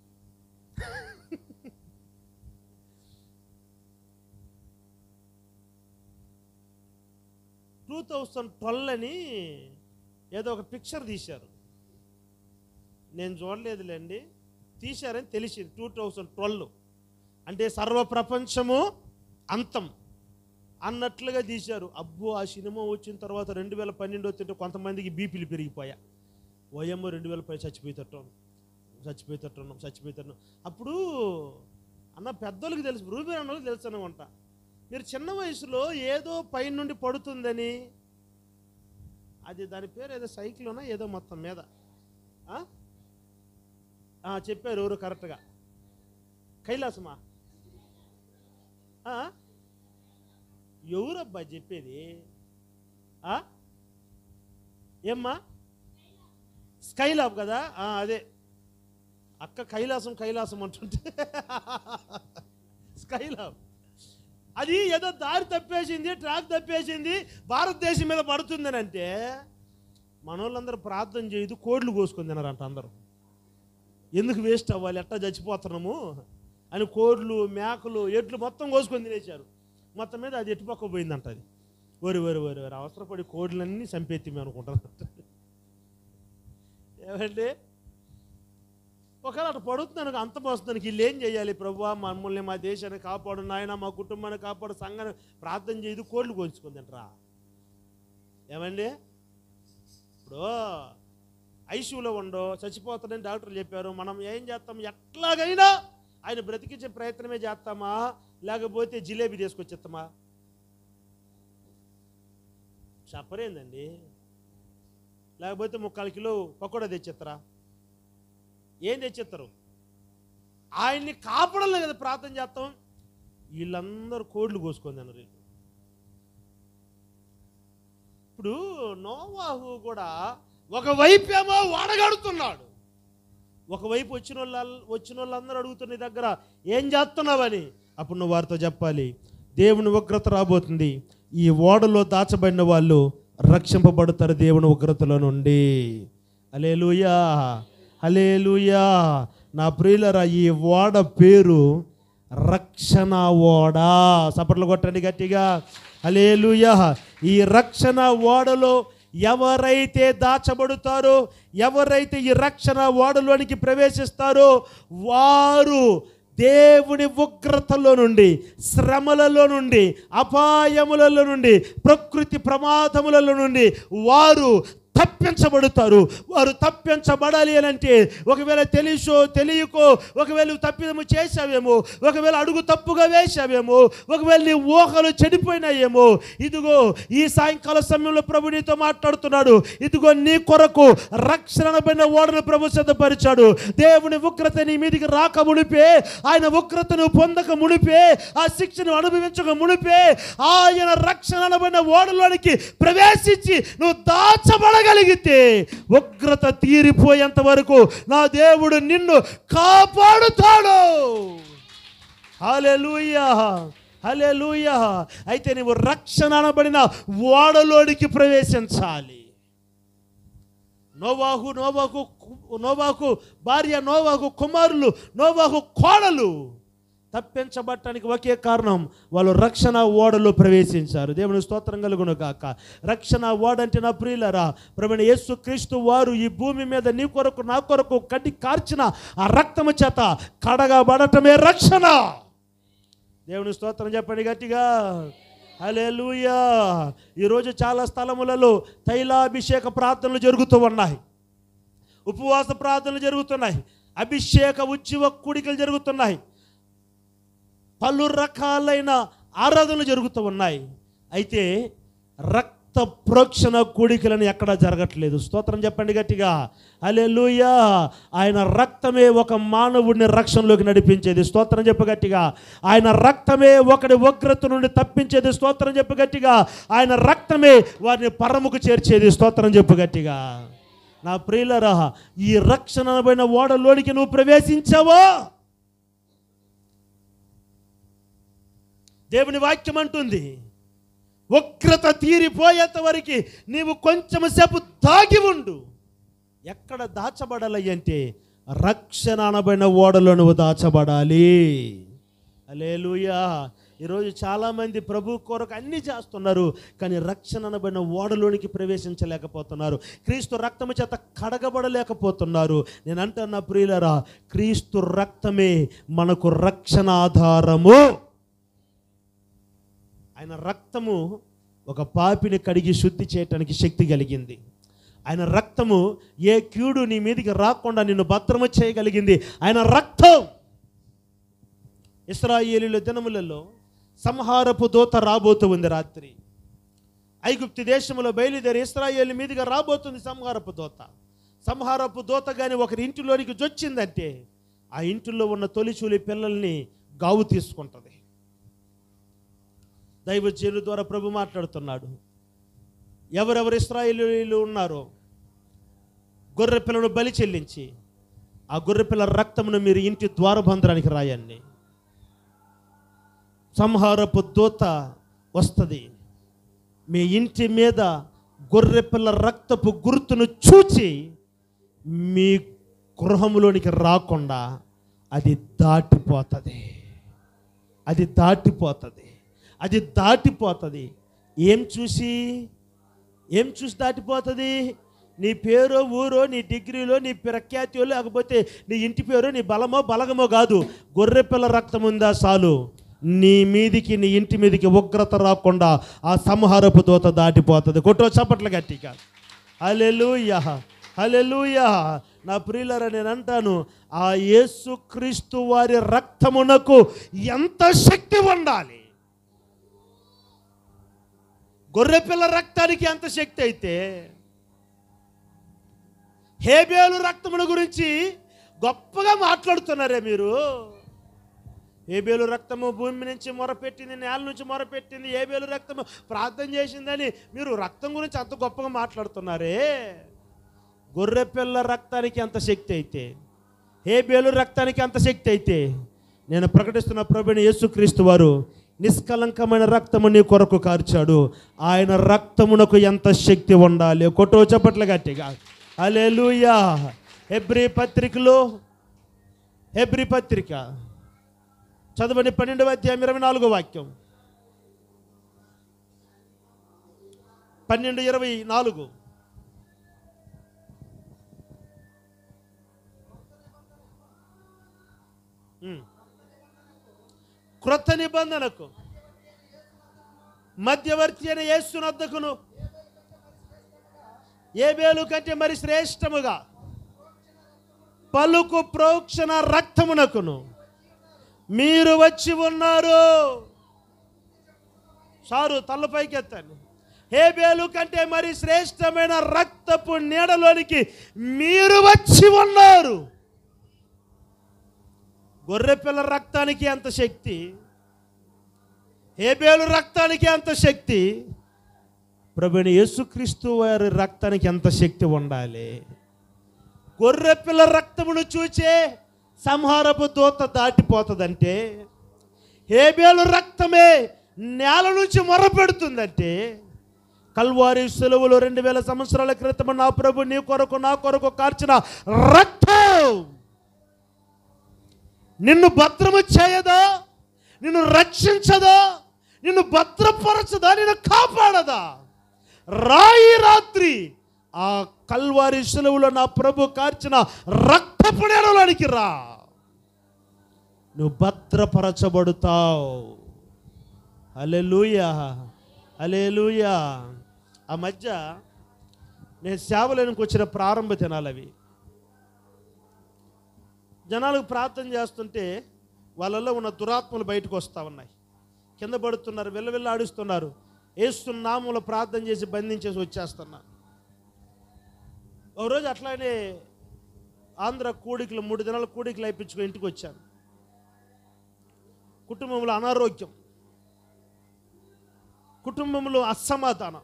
టూ థౌజండ్ ట్వెల్వ్ అని ఏదో ఒక పిక్చర్ తీశారు, నేను చూడలేదులేండి, తీశారని తెలిసింది. టూ థౌజండ్ ట్వెల్వ్ అంటే సర్వప్రపంచము అంతం అన్నట్లుగా తీశారు. అబ్బో ఆ సినిమా వచ్చిన తర్వాత రెండు వేల పన్నెండు వచ్చింటే కొంతమందికి బీపీలు పెరిగిపోయా, ఓఎమ్మో రెండు వేల పై చచ్చిపోయేటట్టు చచ్చిపోయేటట్టున్నాం చచ్చిపోయేటట్టు అప్పుడు అన్న పెద్దోళ్ళకి తెలుసు, రూబీ అన్నోళ్ళకి తెలుసు అనమాట. మీరు చిన్న వయసులో ఏదో పైన నుండి పడుతుందని, అది దాని పేరు ఏదో సైకిల్నా ఏదో మొత్తం మీద చెప్పారు ఎవరు కరెక్ట్గా, కైలాసమా ఎవరబ్బా చెప్పేది? ఏమ్మా స్కైలాబ్ కదా, అదే అక్క కైలాసం కైలాసం అంటుంటే స్కైలాబ్. అది ఏదో దారి తప్పేసింది, ట్రాక్ తప్పేసింది, భారతదేశం మీద పడుతుందని అంటే మన వాళ్ళందరూ ప్రార్థన చేయదు, కోడ్లు కోసుకొని తినారంట అందరూ. ఎందుకు వేస్ట్ అవ్వాలి, ఎట్టా చచ్చిపోతున్నాము అని కోడ్లు మేకలు ఎడ్లు మొత్తం కోసుకొని తినేశారు. మొత్తం మీద అది ఎట్టుపక్క పోయిందంట. అది వరి వరి వరి వరి అవసరపడి కోడ్లన్నీ చంపేత్తి మేము అనుకుంటాను. ఏమంటే ఒకవేళ అటు పడుతున్నాను అంతం వస్తున్నానికి వీళ్ళు ఏం చేయాలి? ప్రభువా మమ్మల్ని మా దేశాన్ని కాపాడు నాయన, మా కుటుంబాన్ని కాపాడు, సంఘాన్ని ప్రార్థన చేయదు, కోళ్ళు కోల్చుకొని తింటరా? ఏమండి ఇప్పుడు ఐసీయూలో ఉండో చచ్చిపోతాడని డాక్టర్లు చెప్పారు, మనం ఏం చేస్తాం? ఎట్లాగైనా ఆయన బ్రతికించే ప్రయత్నమే చేస్తామా, లేకపోతే జిలేబీ తీసుకొచ్చేస్తామా? చెప్పరేందండి. లేకపోతే ముక్కాలు కిలో పకోడా తెచ్చిస్తారా? ఏం తెచ్చిస్తారు? ఆయన్ని కాపాడాలి కదా ప్రార్థన చేస్తాం. వీళ్ళందరూ కోడ్లు కోసుకొని అన్నారు. ఇప్పుడు నోవాహు కూడా ఒకవైపు ఏమో వాడగడుతున్నాడు, ఒకవైపు వచ్చిన వాళ్ళు వచ్చిన వాళ్ళందరూ అడుగుతున్న నీ దగ్గర ఏం చేస్తున్నావని. అప్పుడు నువ్వు వారితో చెప్పాలి, దేవుని ఉగ్రత రాబోతుంది, ఈ ఓడలో దాచబడిన వాళ్ళు రక్షింపబడతారు దేవుని ఉగ్రతలో నుండి. హల్లెలూయా, హల్లెలూయా. నా ప్రియులరా, ఈ ఓడ పేరు రక్షణ ఓడ. సపర్లు కొట్టండి గట్టిగా, హల్లెలూయా. ఈ రక్షణ ఓడలో ఎవరైతే దాచబడతారో, ఎవరైతే ఈ రక్షణ ఓడలోనికి ప్రవేశిస్తారో వారు దేవుని ఉగ్రతలో నుండి, శ్రమలలో నుండి, అపాయములలో నుండి, ప్రకృతి ప్రమాదములలో నుండి వారు తప్పించబడతారు. వారు తప్పించబడాలి అని అంటే ఒకవేళ తెలుసో తెలియకో, ఒకవేళ తప్పిదము చేశావేమో, ఒకవేళ అడుగు తప్పుగా వేశావేమో, ఒకవేళ నీ ఊహలు చెడిపోయినాయేమో, ఇదిగో ఈ సాయంకాల సమయంలో ప్రభు నీతో మాట్లాడుతున్నాడు. ఇదిగో నీ కొరకు రక్షణపైన ఓడను ప్రభు సిద్ధపరిచాడు. దేవుని ఉగ్రత నీ మీదికి రాక మునిపే, ఆయన ఉగ్రతను పొందక మునిపే, ఆ శిక్షను అనుభవించక మునిపే ఆయన రక్షణపైన ఓడలోనికి ప్రవేశించి నువ్వు దాచబడగలిగితే ఉగ్రత తీరిపోయేంత వరకు నా దేవుడు నిన్ను కాపాడుతాడు. హల్లెలూయా, హల్లెలూయా. అయితే నువ్వు రక్షణ అనబడిన ఓడలోనికి ప్రవేశించాలి. నోవాహు నోవాహు నోవాహు భార్య, నోవాహు కుమారులు, నోవాహు కోడలు తప్పించబట్టడానికి ఒకే కారణం, వాళ్ళు రక్షణ ఓడలో ప్రవేశించారు. దేవుని స్తోత్రం కలుగును గాక. రక్షణ ఓడ అంటే నా ప్రియులరా, ప్రభువైన యేసు క్రీస్తు వారు ఈ భూమి మీద నీ కొరకు నా కొరకు కడి కార్చిన ఆ రక్తము చేత కడగబడటమే రక్షణ. దేవుని స్తోత్రం చెప్పండి గట్టిగా, హల్లెలూయా. ఈరోజు చాలా స్థలములలో తైలాభిషేక ప్రార్థనలు జరుగుతూ ఉన్నాయి, ఉపవాస ప్రార్థనలు జరుగుతున్నాయి, అభిషేక ఉజ్జీవ కూడికలు జరుగుతున్నాయి, పలు రకాలైన ఆరాధనలు జరుగుతూ ఉన్నాయి. అయితే రక్త ప్రోక్షణ కూడికలను ఎక్కడా జరగట్లేదు. స్తోత్రం చెప్పండి గట్టిగా, హల్లెలూయా. ఆయన రక్తమే ఒక మానవుడిని రక్షణలోకి నడిపించేది. స్తోత్రం చెప్పు గట్టిగా. ఆయన రక్తమే ఒకటి ఉగ్రత నుండి తప్పించేది. స్తోత్రం చెప్పు గట్టిగా. ఆయన రక్తమే వారిని పరముకు చేర్చేది. స్తోత్రం చెప్పు గట్టిగా. నా ప్రియులరా, ఈ రక్షణ అనబడిన ఓడలోనికి నువ్వు ప్రవేశించావా? దేవుని వాక్యం అంటుంది, ఉగ్రత తీరిపోయేంత వరకు నీవు కొంచెం సేపు దాగి ఉండు. ఎక్కడ దాచబడాలి అంటే రక్షణ అనబడిన ఓడలో నువ్వు దాచబడాలి. హల్లెలూయా. ఈరోజు చాలామంది ప్రభు కొరకు అన్నీ చేస్తున్నారు, కానీ రక్షణ అనబడిన ఓడలోనికి ప్రవేశించలేకపోతున్నారు. క్రీస్తు రక్తము చేత కడగబడలేకపోతున్నారు. నేను అంటున్నా ప్రియులరా, క్రీస్తు రక్తమే మనకు రక్షణ ఆధారము. ఆయన రక్తము ఒక పాపిని కడిగి శుద్ధి చేయటానికి శక్తి కలిగింది. ఆయన రక్తము ఏ కీడు నీ మీదికి రాకుండా నిన్ను భద్రము చేయగలిగింది. ఆయన రక్తం. ఇశ్రాయేలీయుల దినములలో సంహారపు దూత రాబోతూ ఉంది. రాత్రి ఐగుప్తు దేశంలో బయలుదేరి ఇశ్రాయేలు మీదుగా రాబోతుంది సంహారపు దూత. సంహారపు దూత కానీ ఒకరి ఇంటిలోనికి జొచ్చిందంటే ఆ ఇంటిలో ఉన్న తొలిచూలి పిల్లల్ని గావు తీసుకుంటుంది. దైవజనుల ద్వారా ప్రభు మాట్లాడుతున్నాడు. ఎవరెవరు ఇశ్రాయేలీయులు ఉన్నారో గొర్రె పిల్లను బలి చెల్లించి ఆ గొర్రె పిల్ల రక్తమును మీరు ఇంటి ద్వారబంధరానికి రాయండి. సంహారపు దూత వస్తుంది, మీ ఇంటి మీద గొర్రె పిల్ల రక్తపు గుర్తును చూచి మీ గృహంలోనికి రాకుండా అది దాటిపోతుంది. అది దాటిపోతుంది అది దాటిపోతుంది ఏం చూసి ఏం చూసి దాటిపోతుంది? నీ పేరో ఊరో, నీ డిగ్రీలో, నీ ప్రఖ్యాతిలో, లేకపోతే నీ ఇంటి పేరు, నీ బలమో బలగమో కాదు. గొర్రెపిల్ల రక్తం ఉందా చాలు, నీ మీదికి, నీ ఇంటి మీదికి ఉగ్రత రాకుండా ఆ సంహారపు దూత దాటిపోతుంది. కొట్టో చప్పట్లు గట్టిగా. హల్లెలూయా, హల్లెలూయా. నా ప్రియులారా, నేను అంటాను, ఆ యేసుక్రీస్తు వారి రక్తమునకు ఎంత శక్తి ఉండాలి. గొర్రెపిల్ల రక్తానికి ఎంత శక్తి అయితే, హేబేలు రక్తముల గురించి గొప్పగా మాట్లాడుతున్నారే మీరు. ఏబేలు రక్తము భూమి నుంచి మొరపెట్టింది, నేల నుంచి మొరపెట్టింది, ఏబేలు రక్తము ప్రార్థన చేసిందని మీరు రక్తం గురించి అంత గొప్పగా మాట్లాడుతున్నారే. గొర్రెపిల్ల రక్తానికి అంత శక్తి అయితే, ఏబేలు రక్తానికి అంత శక్తి అయితే, నేను ప్రకటిస్తున్న ప్రభువైన యేసుక్రీస్తు వారు నిష్కలంకమైన రక్తము నీ కొరకు కార్చాడు. ఆయన రక్తమునకు ఎంత శక్తి ఉండాలి. కొట్టో చప్పట్లు గట్టిగా హల్లెలూయా. హెబ్రీ పత్రికలో హెబ్రీ పత్రిక చదవని పన్నెండవ అధ్యాయం ఇరవై నాలుగో వాక్యం. పన్నెండు ఇరవై నాలుగు. క్రొత్త నిబంధనకు మధ్యవర్తి అయిన యేసునొద్దకును ఏబేలు కంటే మరి శ్రేష్టముగా పలుకు ప్రోక్షణ రక్తమునకును మీరు వచ్చి ఉన్నారు. సారు తలపైకి ఎత్తండి. హేబేలు కంటే మరి శ్రేష్టమైన రక్తపు నీడలోనికి మీరు వచ్చి ఉన్నారు. గొర్రెపిల్ల రక్తానికి అంత శక్తి, హేబేలు రక్తానికి అంత శక్తి, ప్రభువైన యేసుక్రీస్తు వారి రక్తానికి ఎంత శక్తి ఉండాలి. గొర్రెపిల్ల రక్తమును చూచే సంహారపు దూత దాటిపోతుందంటే, హేబేలు రక్తమే నేల నుంచి మొరపెడుతుందంటే, కల్వారి సెలవులో రెండు వేల సంవత్సరాల క్రితం నా ప్రభు నీ కొరకు నా కొరకు కార్చిన రక్తం నిన్ను భద్రము చేయదా, నిన్ను రక్షించదా, నిన్ను భద్రపరచదా, నిన్ను కాపాడదా? రాయి రాత్రి ఆ కల్వారి సెలవులో నా ప్రభు కార్చిన రక్తపు నీడలోనికి రా, నువ్వు భద్రపరచబడుతావు. హల్లెలూయా, హల్లెలూయా. ఆ మధ్య నేను సేవలోనికి వచ్చిన ప్రారంభ దినాలు అవి. జనాలకు ప్రార్థన చేస్తుంటే వాళ్ళల్లో ఉన్న దురాత్మలు బయటకు వస్తూ ఉన్నాయి. కింద పడుతున్నారు, వెళ్ళవెళ్ళ ఆడిస్తున్నారు. యేసు నామములో ప్రార్థన చేసి బంధించేసి వచ్చేస్తున్నారు. ఒకరోజు అట్లానే ఆంధ్ర కూడికలు మూడు దినాల కూడికలు అయిపించుకొని ఇంటికి వచ్చాను. కుటుంబంలో అనారోగ్యం, కుటుంబంలో అసమాధానం.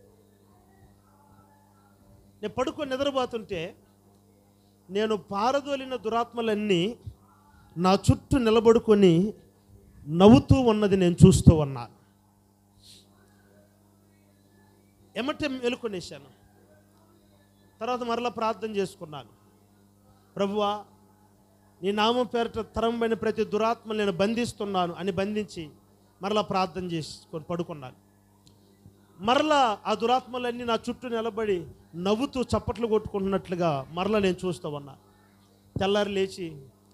నేను పడుకొని నిద్రపోతుంటే నేను పారదోలిన దురాత్మలన్నీ నా చుట్టూ నిలబడుకొని నవ్వుతూ ఉన్నది నేను చూస్తూ ఉన్నాను. ఎమ్మటే మెలుకొనేశాను. తర్వాత మరలా ప్రార్థన చేసుకున్నాను. ప్రభువా, నీ నామం పేరిట తరంబైన ప్రతి దురాత్మను నేను బంధిస్తున్నాను అని బంధించి మరలా ప్రార్థన చేసుకొని పడుకున్నాను. మరలా ఆ దురాత్మలన్నీ నా చుట్టూ నిలబడి నవ్వుతూ చప్పట్లు కొట్టుకుంటున్నట్లుగా మరలా నేను చూస్తూ ఉన్నా. తెల్లారి లేచి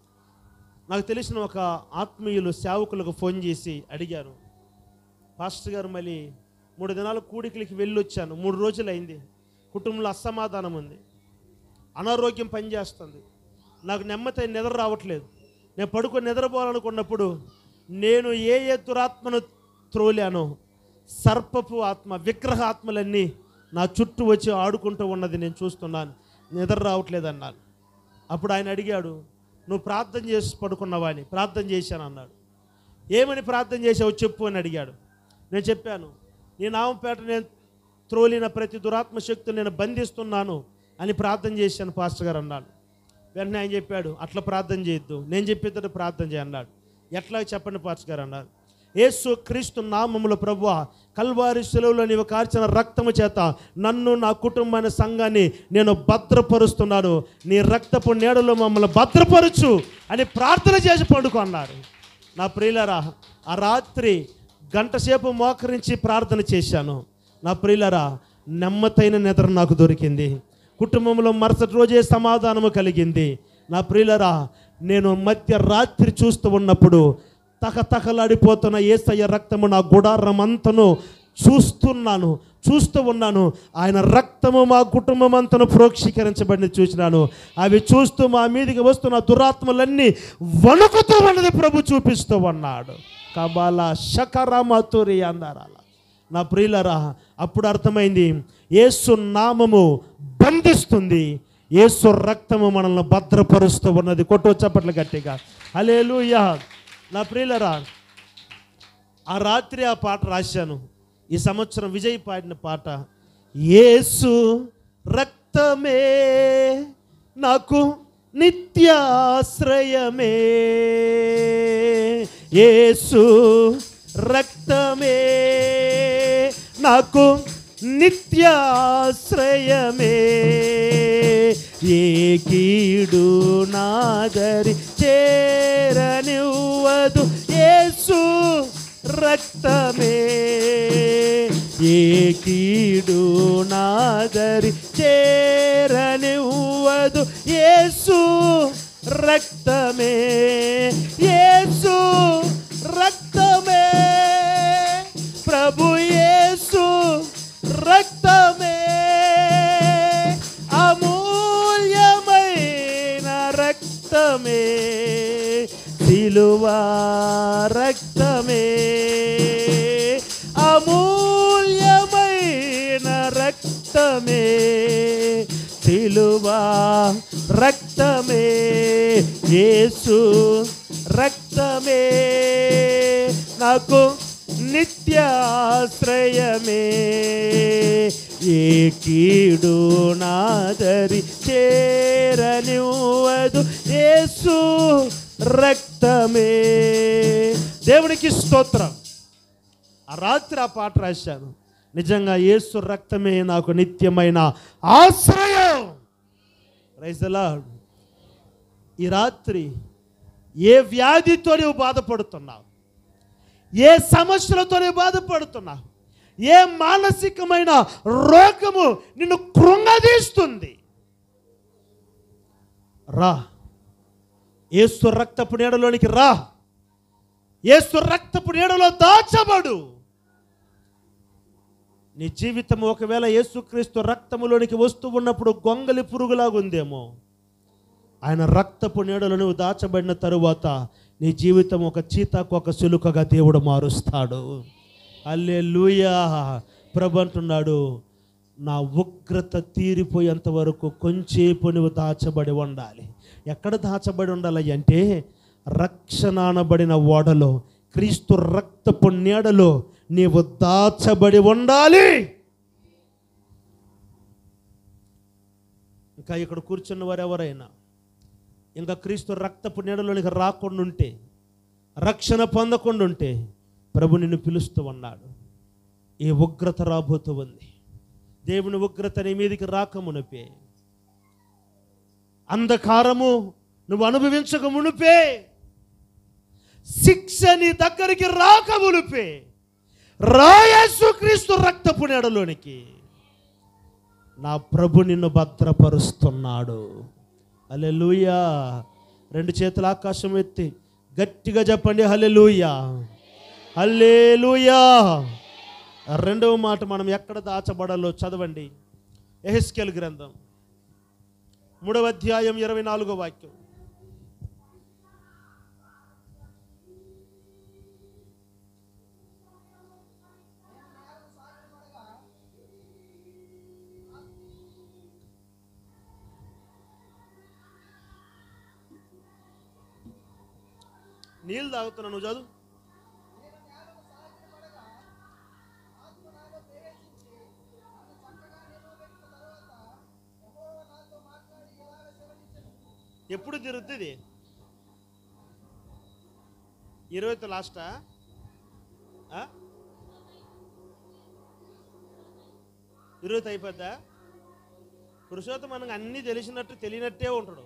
నాకు తెలిసిన ఒక ఆత్మీయులు సేవకులకు ఫోన్ చేసి అడిగారు, పాస్టర్ గారు మళ్ళీ మూడు దినాల కూడికలకి వెళ్ళి వచ్చాను, మూడు రోజులు అయింది, కుటుంబంలో అసమాధానం ఉంది, అనారోగ్యం పనిచేస్తుంది, నాకు నెమ్మది నిద్ర రావట్లేదు, నేను పడుకొని నిద్రపోవాలనుకున్నప్పుడు నేను ఏ ఏ దురాత్మను త్రోలానో సర్పపు ఆత్మ, విగ్రహ ఆత్మలన్నీ నా చుట్టూ వచ్చి ఆడుకుంటూ ఉన్నది నేను చూస్తున్నాను, నిద్ర రావట్లేదు అన్నాను. అప్పుడు ఆయన అడిగాడు, నువ్వు ప్రార్థన చేసి పడుకున్నావా అని. ప్రార్థన చేశాను అన్నాడు. ఏమని ప్రార్థన చేసావు చెప్పు అని అడిగాడు. నేను చెప్పాను, నీ నామపేట నేను త్రోలిన ప్రతి దురాత్మ శక్తిని నేను బంధిస్తున్నాను అని ప్రార్థన చేశాను పాస్టర్ గారు అన్నాడు. వెంటనే ఆయన చెప్పాడు, అట్లా ప్రార్థన చేయొద్దు, నేను చెప్పేటట్టు ప్రార్థన చేయన్నాడు. ఎట్లా చెప్పండి పాస్టర్ గారు అన్నారు. యేసు క్రీస్తు నామములో ప్రభువా, కల్వారి శిలువలో నీవు కార్చిన రక్తము చేత నన్ను, నా కుటుంబాన్ని, సంఘాన్ని నేను భద్రపరుస్తున్నాను, నీ రక్తపు నీడలో మమ్మల్ని భద్రపరచు అని ప్రార్థన చేసి పండుకున్నారు. నా ప్రియులారా, ఆ రాత్రి గంట సేపు మోకరించి ప్రార్థన చేశాను. నా ప్రియులారా, నెమ్మతైన నిద్ర నాకు దొరికింది. కుటుంబంలో మరుసటి రోజే సమాధానము కలిగింది. నా ప్రియులారా, నేను మధ్య రాత్రి చూస్తూ ఉన్నప్పుడు తకతకలాడిపోతున్న యేసయ్య రక్తము నా గుడారం అంతను చూస్తున్నాను చూస్తూ ఉన్నాను. ఆయన రక్తము మా కుటుంబం అంతను ప్రోక్షీకరించబడి చూసినాను. అవి చూస్తూ మా మీదికి వస్తున్న దురాత్మలన్నీ వణుకుతూ ఉన్నది ప్రభు చూపిస్తూ ఉన్నాడు. కబాలా శకరమతురి అన్నారాల. నా ప్రియులరా, అప్పుడు అర్థమైంది, యేసు నామము బంధిస్తుంది, యేసు రక్తము మనల్ని భద్రపరుస్తూ ఉన్నది. కొట్టు చప్పట్లు గట్టిగా హల్లెలూయా. నా ప్రియులరా, ఆ రాత్రి ఆ పాట రాశాను. ఈ సంవత్సరం విజయ్ పాడిన పాట, యేసు రక్తమే నాకు నిత్యాశ్రయమే, యేసు రక్తమే నాకు నిత్యాశ్రయమే, ఏ కీడు నాదరి చేరనివ్వదు యేసు రక్తమే, ఏ కీడు నాదరి చేరనివ్వదు యేసు రక్తమే, యేసు రక్తమే, ప్రభు యేసు రక్తమే, అమూల్యమైన రక్తమే, సిలువా రక్తమే, అమూల్యమైన రక్తమే, సిలువా రక్తమే, యేసు రక్తమే నాకు నిత్యాశ్రయమే, ఏ కీడు నాదరి చేరనివ్వదు యేసు రక్తమే. దేవునికి స్తోత్రం. ఆ రాత్రి ఆ పాట రాశాను. నిజంగా యేసు రక్తమే నాకు నిత్యమైన ఆశ్రయం. Praise the lord. ఈ రాత్రి ఏ వ్యాధితో నువ్వు బాధపడుతున్నావు, ఏ సమస్యలతో నువ్వు బాధపడుతున్నావు, ఏ మానసికమైన రోగము నిన్ను కృంగదీస్తుంది, రా యేసు రక్తపు నీడలోనికి రా, యేసు రక్తపు నీడలో దాచబడు. నీ జీవితం ఒకవేళ యేసుక్రీస్తు రక్తములోనికి వస్తూ ఉన్నప్పుడు గొంగలి పురుగులాగుందేమో, ఆయన రక్తపు నీడలో నువ్వు దాచబడిన తరువాత నీ జీవితం ఒక చీతాకు ఒక సిలుకగా దేవుడు మారుస్తాడు. హల్లెలూయా. ప్రభు అంటున్నాడు, నా ఉగ్రత తీరిపోయేంత వరకు కొంచెంసేపు నువ్వు దాచబడి ఉండాలి. ఎక్కడ దాచబడి ఉండాలి అంటే రక్షణ అనబడిన ఓడలో, క్రీస్తు రక్తపు నీడలో నీవు దాచబడి ఉండాలి. ఇంకా ఇక్కడ కూర్చున్న వారు ఎవరైనా ఇంకా క్రీస్తు రక్తపు నీడలోనికి రాకుండా ఉంటే, రక్షణ పొందకుండా ఉంటే, ప్రభు నిన్ను పిలుస్తూ ఉన్నాడు. ఈ ఉగ్రత రాబోతూ ఉంది. దేవుని ఉగ్రత నీ మీదికి రాకమునిపే, అంధకారము నువ్వు అనుభవించక మునిపే, శిక్ష నీ దగ్గరికి రాక మునిపే, రా యేసుక్రీస్తు రక్తపు నీడలోనికి. నా ప్రభు నిన్ను భద్రపరుస్తున్నాడు. హల్లెలూయా. రెండు చేతుల ఆకాశం ఎత్తి గట్టిగా చెప్పండి, హల్లెలూయా, హల్లెలూయా. రెండవ మాట మనం ఎక్కడ దాచబడాలో చదవండి. యెహెజ్కేలు గ్రంథం మూడవ అధ్యాయం ఇరవై నాలుగో వాక్యం. నీళ్ళు తాగుతున్నా, నువ్వు చదువు. ఎప్పుడు తిరుగుతుంది? ఇరవైతో లాస్టా? ఇరవైతో అయిపోద్దా? పురుషోత్తం మనకు అన్నీ తెలిసినట్టు తెలియనట్టే ఉంటాడు.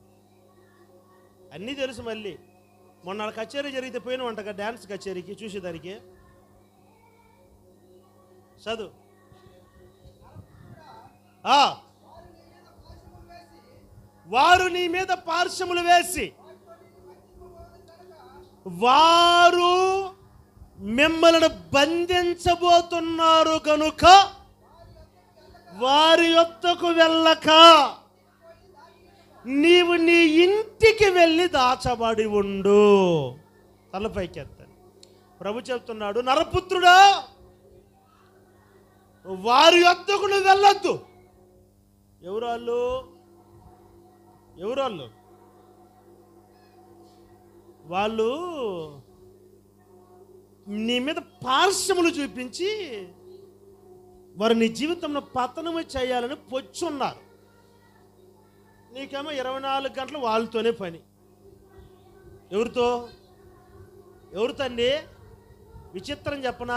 అన్నీ తెలుసు. మళ్ళీ మొన్న కచేరీ జరిగితే పోయిన వంటగా డ్యాన్స్ కచేరీకి చూసేదానికి చదువు. వారు నీ మీద పార్శ్వములు వేసి వారు మిమ్మల్ని బంధించబోతున్నారు కనుక వారి యొద్దకు వెళ్ళక నీవు నీ ఇంటికి వెళ్ళి దాచబడి ఉండు. తలపైకి ఎత్తాను. ప్రభు చెప్తున్నాడు, నరపుత్రుడా, వారి యొద్దకు నువ్వు వెళ్ళొద్దు. ఎవరు వాళ్ళు? ఎవరు వాళ్ళు? వాళ్ళు నీ మీద పార్శ్వములు చూపించి వారు నీ జీవితంలో పతనము చేయాలని పొచ్చున్నారు. నీకేమో ఇరవై నాలుగు గంటలు వాళ్ళతోనే పని. ఎవరితో? ఎవరితండి? విచిత్రం చెప్పనా,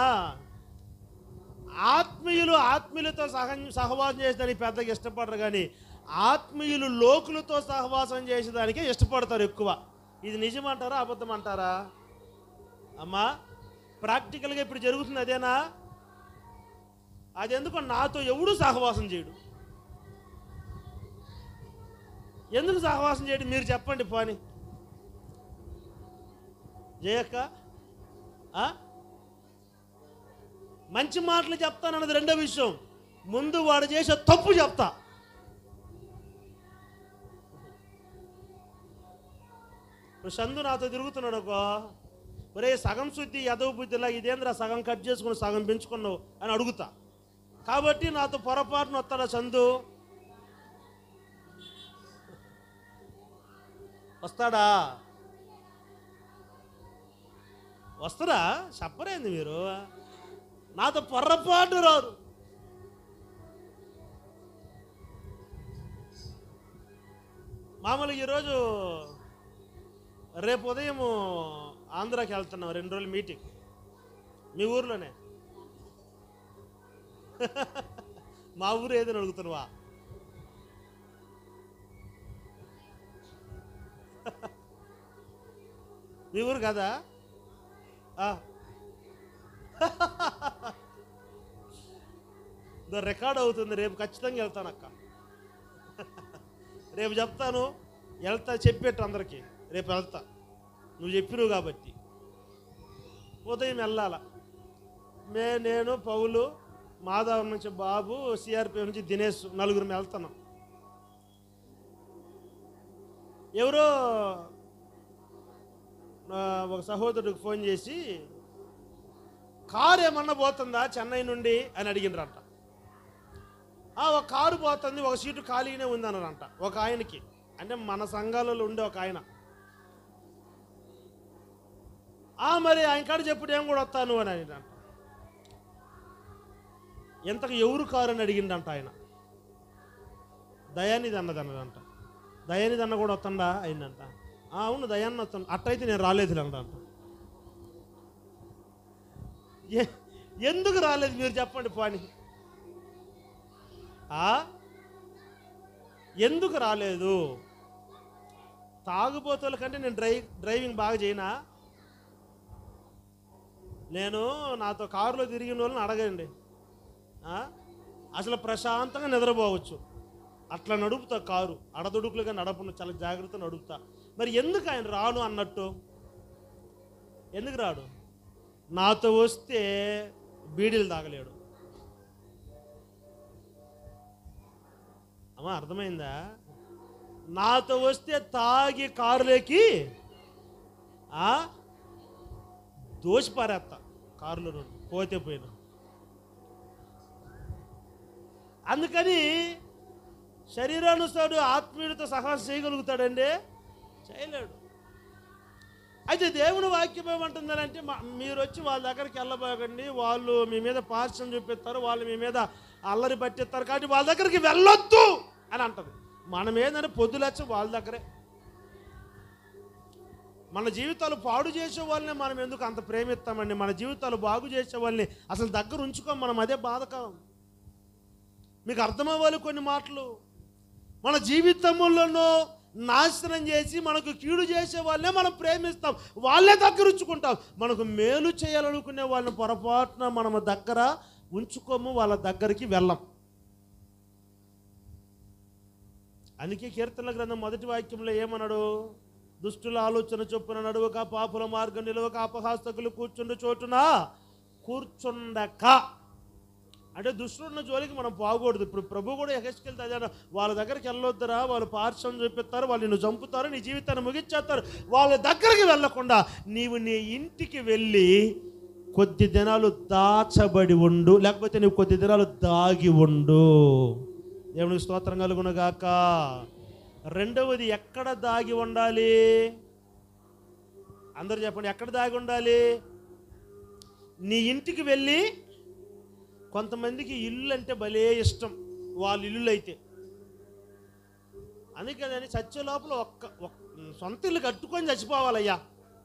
ఆత్మీయులు ఆత్మీయులతో సహ సహవాసం చేసేదానికి పెద్దగా ఇష్టపడరు, కానీ ఆత్మీయులు లోకులతో సహవాసం చేసేదానికే ఇష్టపడతారు ఎక్కువ. ఇది నిజమంటారా అబద్ధం అంటారా అమ్మా? ప్రాక్టికల్గా ఇప్పుడు జరుగుతుంది అదేనా? అది ఎందుకు నాతో ఎవడు సహవాసం చేయడు? ఎందుకు సహవాసం చేయడు మీరు చెప్పండి పోని. జయక్క మంచి మాటలు చెప్తానన్నది రెండో విషయం, ముందు వాడు చేసే తప్పు చెప్తా. ఇప్పుడు చందు నాతో తిరుగుతున్నాడు ఒక, ఒరే సగం శుద్ధి యదవ బుద్ధిలా ఇదేంద్రా సగం కట్ చేసుకుని సగం పెంచుకున్నావు అని అడుగుతా. కాబట్టి నాతో పొరపాటున వస్తాడా చందు? వస్తాడా? వస్తారా? చెప్పరేంది మీరు? నాతో పొరపాటు రారు. మామూలుగా ఈరోజు రేపు ఉదయం ఆంధ్రాకి వెళ్తున్నాం, రెండు రోజులు మీటింగ్ మీ ఊర్లోనే. మా ఊరు ఏదని అడుగుతున్నావా? మీ ఊరు కదా? రికార్డ్ అవుతుంది, రేపు ఖచ్చితంగా వెళ్తాను అక్క. రేపు చెప్తాను, వెళ్తా చెప్పేట్టు అందరికీ. రేపు వెళ్తా, నువ్వు చెప్పినవు కాబట్టి. ఉదయం వెళ్ళాల. మే నేను పౌలు, మాధవ్ నుంచి బాబు, సిఆర్పి నుంచి దినేష్, నలుగురు వెళ్తున్నాం. ఎవరో ఒక సహోదరుడికి ఫోన్ చేసి, కారు ఏమన్నా పోతుందా చెన్నై నుండి అని అడిగినరంట. ఒక కారు పోతుంది, ఒక సీటు ఖాళీనే ఉంది అన్నారంట ఒక ఆయనకి. అంటే మన సంఘాలలో ఉండే ఒక ఆయన. మరి ఆయన కాడ చెప్పుడు ఏం కూడా వస్తాను అని అడిగినంట. ఎంతకు ఎవరు కారు అని అడిగిండంట ఆయన. దయానిధి అన్నది అన్నదంట. దయానిధి అన్న కూడా వస్తుందా అయిందంట. అవును దయాన్ని వస్తాను, అట్టయితే నేను రాలేదు అన్నదంట. ఎందుకు రాలేదు మీరు చెప్పండి పోని. ఎందుకు రాలేదు? తాగుబోతుల కంటే నేను డ్రై డ్రైవింగ్ బాగా చేయనా? నేను నాతో కారులో తిరిగిన వాళ్ళని అడగండి, అసలు ప్రశాంతంగా నిద్రపోవచ్చు. అట్లా నడుపుతా కారు, అడదుడుకులుగా నడపను, చాలా జాగ్రత్తగా నడుపుతా. మరి ఎందుకు ఆయన రాను అన్నట్టు? ఎందుకు రాడు? నాతో వస్తే బీడీలు తాగలేడు. అమ్మా అర్థమైందా? నాతో వస్తే తాగి కారులోకి దోసి పారేస్తా, కారులో నుండి పోతే పోయినా. అందుకని శరీరానుసారుడు ఆత్మీయుడితో సహవాసం చేయగలుగుతాడండి? చేయలేడు. అయితే దేవుని వాక్యం ఏమంటుందంటే, మీరు వచ్చి వాళ్ళ దగ్గరికి వెళ్ళబోకండి, వాళ్ళు మీ మీద పార్శ్వం చూపిస్తారు, వాళ్ళు మీ మీద అల్లరి పట్టిస్తారు, కాబట్టి వాళ్ళ దగ్గరికి వెళ్ళొద్దు అని అంటది. మనం ఏంటంటే పొద్దులచ్చి వాళ్ళ దగ్గరే. మన జీవితాలు పాడు చేసే వాళ్ళని మనం ఎందుకు అంత ప్రేమిస్తామండి? మన జీవితాలు బాగు చేసే వాళ్ళని అసలు దగ్గర ఉంచుకోం మనం. అదే బాధకం. మీకు అర్థమవ్వాలి కొన్ని మాటలు. మన జీవితంలోనూ నాశనం చేసి మనకు కీడు చేసే వాళ్ళనే మనం ప్రేమిస్తాం, వాళ్ళే దగ్గర ఉంచుకుంటాం. మనకు మేలు చేయాలనుకునే వాళ్ళని పొరపాటున మనము దగ్గర ఉంచుకోము, వాళ్ళ దగ్గరికి వెళ్ళం. అందుకే కీర్తనల గ్రంథం మొదటి వాక్యంలో ఏమన్నాడు? దుష్టుల ఆలోచన చొప్పున నడువక, పాపుల మార్గం నిలవక, అపహాస్తకులు కూర్చుండు చోటున కూర్చుండక. అంటే దుష్టున్న జోలికి మనం పోకూడదు. ఇప్పుడు ప్రభు కూడా ఎహెచ్కేల్ అదే, వాళ్ళ దగ్గరికి వెళ్ళొద్దురా, వాళ్ళు పార్శ్వం చూపిస్తారు, వాళ్ళు నిన్ను చంపుతారు, నీ జీవితాన్ని ముగించేస్తారు. వాళ్ళ దగ్గరికి వెళ్ళకుండా నీవు నీ ఇంటికి వెళ్ళి కొద్ది దినాలు దాచబడి ఉండు, లేకపోతే నువ్వు కొద్ది దినాలు దాగి ఉండు. దేవునికి స్తోత్రం కలుగును గాక. రెండవది ఎక్కడ దాగి ఉండాలి? అందరూ చెప్పండి, ఎక్కడ దాగి ఉండాలి? నీ ఇంటికి వెళ్ళి, కొంతమందికి ఇల్లు అంటే భలే ఇష్టం, వాళ్ళ ఇల్లులు అయితే. అందుకని చచ్చే లోపల ఒక్క సొంత ఇల్లు కట్టుకొని చచ్చిపోవాలయ్యా.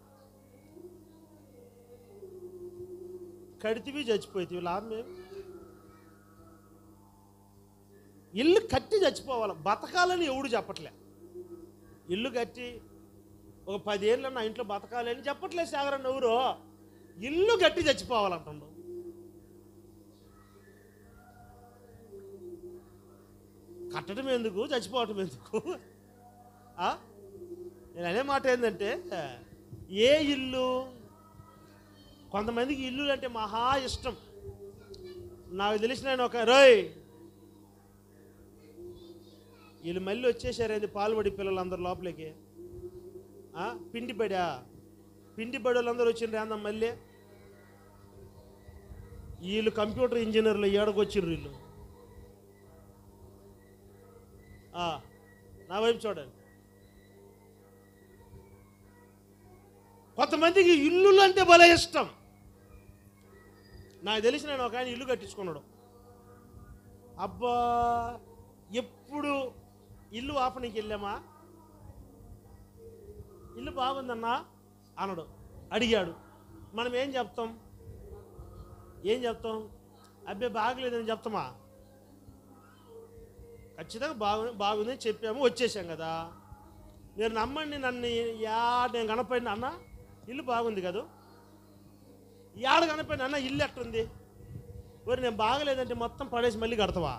కడితివి చచ్చిపోయేవి లాభం ఏమి? ఇల్లు కట్టి చచ్చిపోవాలి. బతకాలని ఎవడు చెప్పట్లే. ఇల్లు కట్టి ఒక పదేళ్ళు నా ఇంట్లో బతకాలి అని చెప్పట్లేదు సాగరన్న ఎవరు. ఇల్లు కట్టి చచ్చిపోవాలంటున్నావు. కట్టడం ఎందుకు, చచ్చిపోవటం ఎందుకు? నేను అనే మాట ఏంటంటే, ఏ ఇల్లు, కొంతమందికి ఇల్లు అంటే మహా ఇష్టం. నాకు తెలిసిన ఆయన ఒక రోయ్ వీళ్ళు మళ్ళీ వచ్చేసారేంది పాల్పడి పిల్లలందరూ లోపలికి. పిండి బడా పిండి బడి వాళ్ళందరూ వచ్చిండ్రు ఏందమ్మా మళ్ళీ. వీళ్ళు కంప్యూటర్ ఇంజనీర్లు ఏడకు వచ్చిండ్రు వీళ్ళు. నా వైపు చూడండి. కొంతమందికి ఇల్లులు అంటే భలే ఇష్టం. నాకు తెలిసిన నేను ఒక ఆయన ఇల్లు కట్టించుకున్నాడు. అబ్బా ఎప్పుడు ఇల్లు ఆపనికి వెళ్ళామా, ఇల్లు బాగుందన్నా అనడు. అడిగాడు, మనం ఏం చెప్తాం? ఏం చెప్తాం? అబ్బే బాగలేదని చెప్తామా? ఖచ్చితంగా బాగు బాగుందని చెప్పాము, వచ్చేసాం కదా. మీరు నమ్మండి, నన్ను యా నేను కనపడిన అన్న ఇల్లు బాగుంది కదా, యాడ కనపడిన అన్న ఇల్లు ఎట్టుంది, మరి నేను బాగలేదంటే మొత్తం పడేసి మళ్ళీ కడతావా?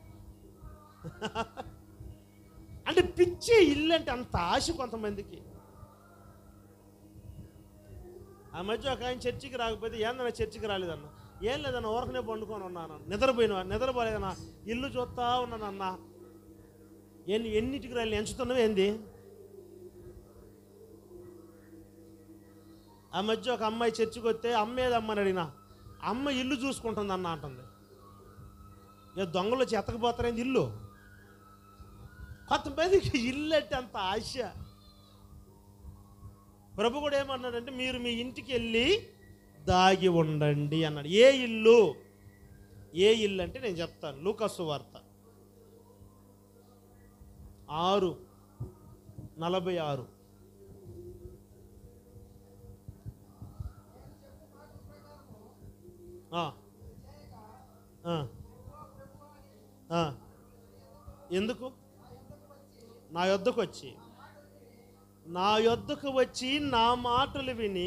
అంటే పిచ్చి ఇల్లు అంటే అంత ఆశ కొంతమందికి. ఆ మధ్య ఒక ఆయన చర్చికి రాకపోతే, ఏందన్నా చర్చికి రాలేదన్న, ఏం లేదన్న ఊరకనే పండుకొని ఉన్నాను, నిద్రపోయినా నిద్రపోలేదన్నా, ఇల్లు చూస్తా ఉన్నానన్నా. ఎన్ని ఎన్నిటికి రాలి ఎంచుతున్నావు ఏంది? ఆ మధ్య ఒక అమ్మాయి చర్చికి వస్తే, అమ్మ ఏదమ్మని అడిగినా, అమ్మ ఇల్లు చూసుకుంటుంది అన్న అంటుంది. ఇక దొంగలు వచ్చి ఎత్తకపోతారేంది ఇల్లు? కొంతమందికి ఇల్లు అంటే అంత ఆశ. ప్రభు కూడా ఏమన్నాడంటే, మీరు మీ ఇంటికి వెళ్ళి దాగి ఉండండి అన్నాడు. ఏ ఇల్లు? ఏ ఇల్లు అంటే నేను చెప్తాను. లూకాసు వార్త ఆరు నలభై ఆరు. ఎందుకు? నా యొద్దకు వచ్చి నా యొద్దకు వచ్చి నా మాటలు విని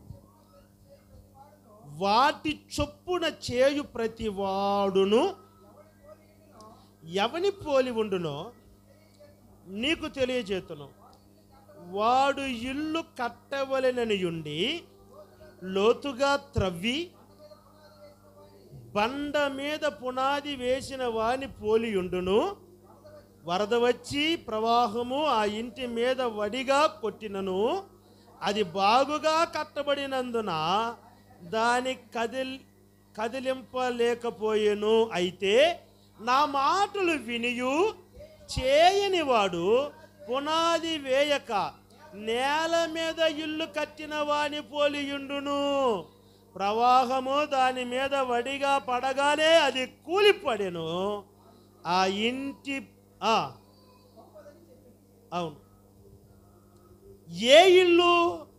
వాటి చొప్పున చేయు ప్రతి వాడును ఎవని పోలి ఉండునో నీకు తెలియజేతును. వాడు ఇల్లు కట్టవలెననియుండి లోతుగా త్రవ్వి బండ మీద పునాది వేసిన వాని పోలియుండును. వరద వచ్చి ప్రవాహము ఆ ఇంటి మీద వడిగా కొట్టినను అది బాగుగా కట్టబడినందున దాని కదిల్ కదిలింపలేకపోయెను. అయితే నా మాటలు వినియు చేయని వాడు పునాది వేయక నేల మీద ఇల్లు కట్టిన వాని పోలియుండును. ప్రవాహము దాని మీద వడిగా పడగానే అది కూలిపడెను. ఆ ఇంటి అవును. ఏ ఇల్లు?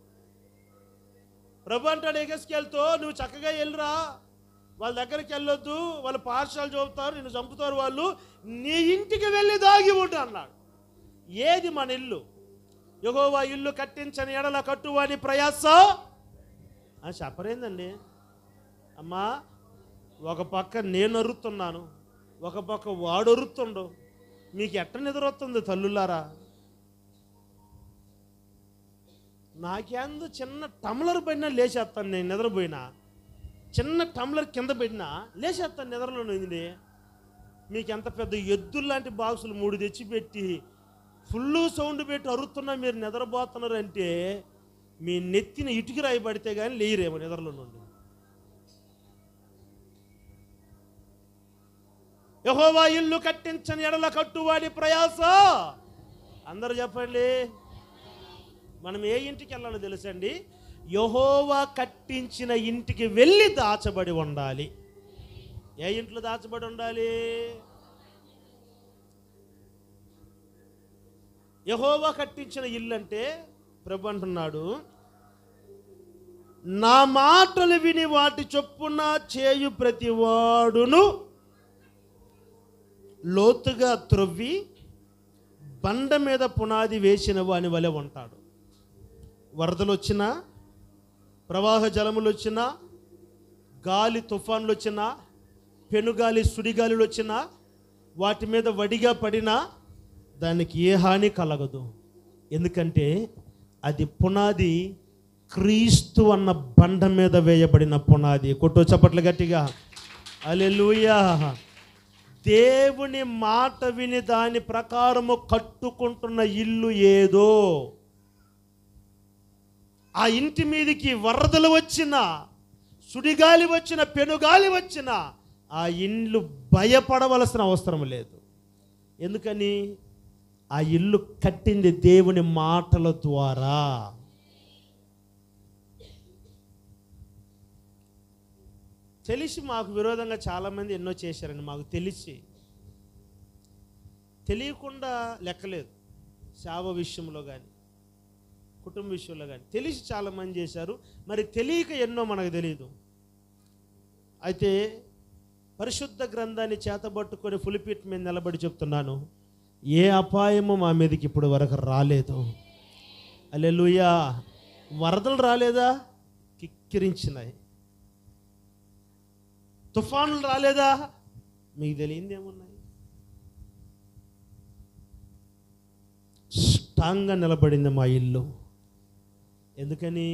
ప్రభు అంటాడు ఎగస్కేల్తో, నువ్వు చక్కగా వెళ్ళురా, వాళ్ళ దగ్గరికి వెళ్ళొద్దు, వాళ్ళు పాఠశాల చదువుతారు, నిన్ను చంపుతారు వాళ్ళు, నీ ఇంటికి వెళ్ళి దాగి ఉండు అన్నాడు. ఏది మన ఇల్లు? యెహోవా ఇల్లు కట్టించని ఎడల కట్టువాని ప్రయాస అని చెప్పరేందండి. అమ్మా, ఒక పక్క నేను అరుతున్నాను, ఒక పక్క వాడు అరుతుండు. మీకు ఎట్ట నిద్ర వస్తుంది తల్లులారా? నాకేందో చిన్న టమ్లర్ పడినా లేచేస్తాను. నేను నిద్రపోయినా చిన్న టమ్లర్ కింద పెట్టినా లేచేస్తాను నిద్రలో నుండి. మీకు ఎంత పెద్ద ఎద్దులు లాంటి బాక్సులు మూడు తెచ్చిపెట్టి ఫుల్ సౌండ్ పెట్టి అరుతున్నా మీరు నిద్రపోతున్నారు అంటే మీ నెత్తిన ఇటుకి రాయి పడితే కానీ లేయరేమో నిద్రలో నుండి. యెహోవా ఇల్లు కట్టించని ఎడల కట్టువాడి ప్రయాస అందరూ చెప్పండి. మనం ఏ ఇంటికి వెళ్ళాలో తెలుసండి? యెహోవా కట్టించిన ఇంటికి వెళ్ళి దాచబడి ఉండాలి. ఏ ఇంట్లో దాచబడి ఉండాలి? యెహోవా కట్టించిన ఇల్లు అంటే ప్రభు అంటున్నాడు, నా మాటలు విని వాటి చొప్పున చేయు ప్రతివాడును లోతుగా త్రవ్వి బండ మీద పునాది వేసిన వాని వలె ఉంటాడు. వరదలు వచ్చినా, ప్రవాహ జలములు వచ్చినా, గాలి తుఫాన్లు వచ్చినా, పెనుగాలి సుడిగాలులు వచ్చినా, వాటి మీద వడిగా పడినా దానికి ఏ హాని కలగదు. ఎందుకంటే అది పునాది క్రీస్తు అన్న బండ మీద వేయబడిన పునాది. కొట్టు చప్పట్లు గట్టిగా. హల్లెలూయా. దేవుని మాట విని దాని ప్రకారము కట్టుకుంటున్న ఇల్లు ఏదో, ఆ ఇంటి మీదకి వరదలు వచ్చినా, సుడిగాలి వచ్చిన, పెనుగాలి వచ్చిన ఆ ఇల్లు భయపడవలసిన అవసరం లేదు. ఎందుకని? ఆ ఇల్లు కట్టింది దేవుని మాటల ద్వారా. తెలిసి మాకు విరోధంగా చాలామంది ఎన్నో చేశారండి. మాకు తెలిసి, తెలియకుండా లెక్కలేదు. సేవ విషయంలో కానీ, కుటుంబ విషయంలో కానీ తెలిసి చాలామంది చేశారు. మరి తెలియక ఎన్నో మనకు తెలియదు. అయితే పరిశుద్ధ గ్రంథాన్ని చేతబట్టుకొని ఫులిపిట్ మీద నిలబడి చెప్తున్నాను, ఏ అపాయము మా మీదకి ఇప్పుడు వరకు రాలేదు. హల్లెలూయా. వరదలు రాలేదా? కిక్కిరించినాయి. తుఫానులు రాలేదా? మీకు తెలియంది ఏమున్నాయి? స్ట్రాంగ్గా నిలబడింది మా ఇల్లు. ఎందుకని?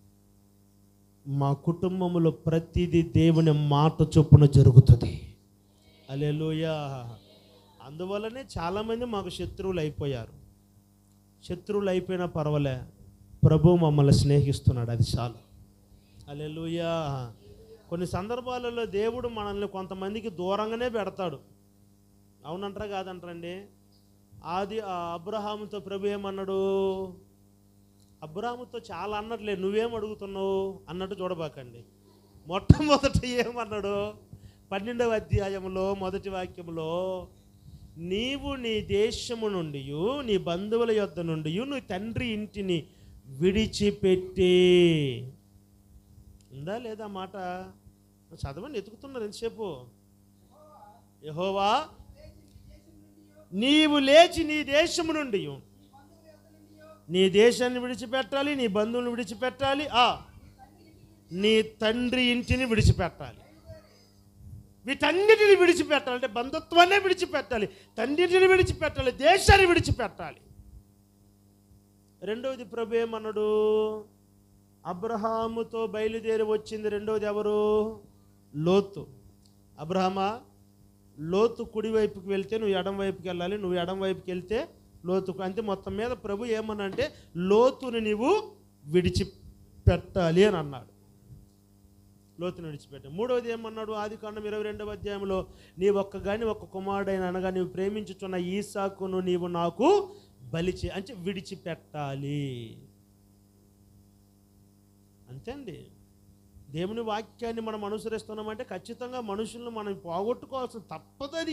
మా కుటుంబంలో ప్రతిదీ దేవుని మాట చొప్పున జరుగుతుంది. హల్లెలూయా. అందువల్లనే చాలామంది మాకు శత్రువులు అయిపోయారు. శత్రువులు అయిపోయినా పర్వాలే, ప్రభు మమ్మల్ని స్నేహిస్తున్నాడు, అది చాలు. హల్లెలూయా. కొన్ని సందర్భాలలో దేవుడు మనల్ని కొంతమందికి దూరంగానే పెడతాడు. అవునంటారా కాదంటారండి? ఆది అబ్రహాముతో ప్రభు ఏమన్నాడు? అబ్రహాముతో చాలా అన్నట్లేదు, నువ్వేం అడుగుతున్నావు అన్నట్టు చూడబాకండి. మొట్టమొదట ఏమన్నాడు? పన్నెండవ అధ్యాయంలో మొదటి వాక్యంలో, నీవు నీ దేశము నుండి, నీ బంధువుల యొద్ద నుండి, నీ తండ్రి ఇంటిని విడిచిపెట్టి. ఉందా లేదా మాట? చదవండి, ఎతుకుతున్నారు ఎంతసేపు. యెహోవా నీవు లేచి నీ దేశము నుండి, నీ దేశాన్ని విడిచిపెట్టాలి, నీ బంధువులను విడిచిపెట్టాలి, ఆ నీ తండ్రి ఇంటిని విడిచిపెట్టాలి. వీటన్నిటిని విడిచిపెట్టాలి. అంటే బంధుత్వాన్ని విడిచిపెట్టాలి, తండ్రిని విడిచిపెట్టాలి, దేశాన్ని విడిచిపెట్టాలి. రెండవది ప్రభు ఏమన్నాడు? అబ్రహాముతో బయలుదేరి వచ్చింది రెండవది ఎవరు? లోతు. అబ్రహామా, లోతు కుడి వైపుకి వెళ్తే నువ్వు ఎడం వైపుకి వెళ్ళాలి, నువ్వు ఎడం వైపుకి వెళ్తే లోతుకు. అంతే. మొత్తం మీద ప్రభు ఏమనంటే లోతుని నీవు విడిచిపెట్టాలి అని అన్నాడు. లోతుని విడిచిపెట్టాలి. మూడవది ఏమన్నాడు? ఆది కాండం ఇరవై రెండవ అధ్యాయంలో, నీ ఒక్క గాని ఒక్క కుమారుడైన అనగా నీవు ప్రేమించుచున్న ఈసాకును నీవు నాకు బలిచే, అంటే విడిచిపెట్టాలి. అంతే అండి. దేవుని వాక్యాన్ని మనం అనుసరిస్తున్నామంటే ఖచ్చితంగా మనుషులను మనం పోగొట్టుకోవాల్సిన తప్పదది.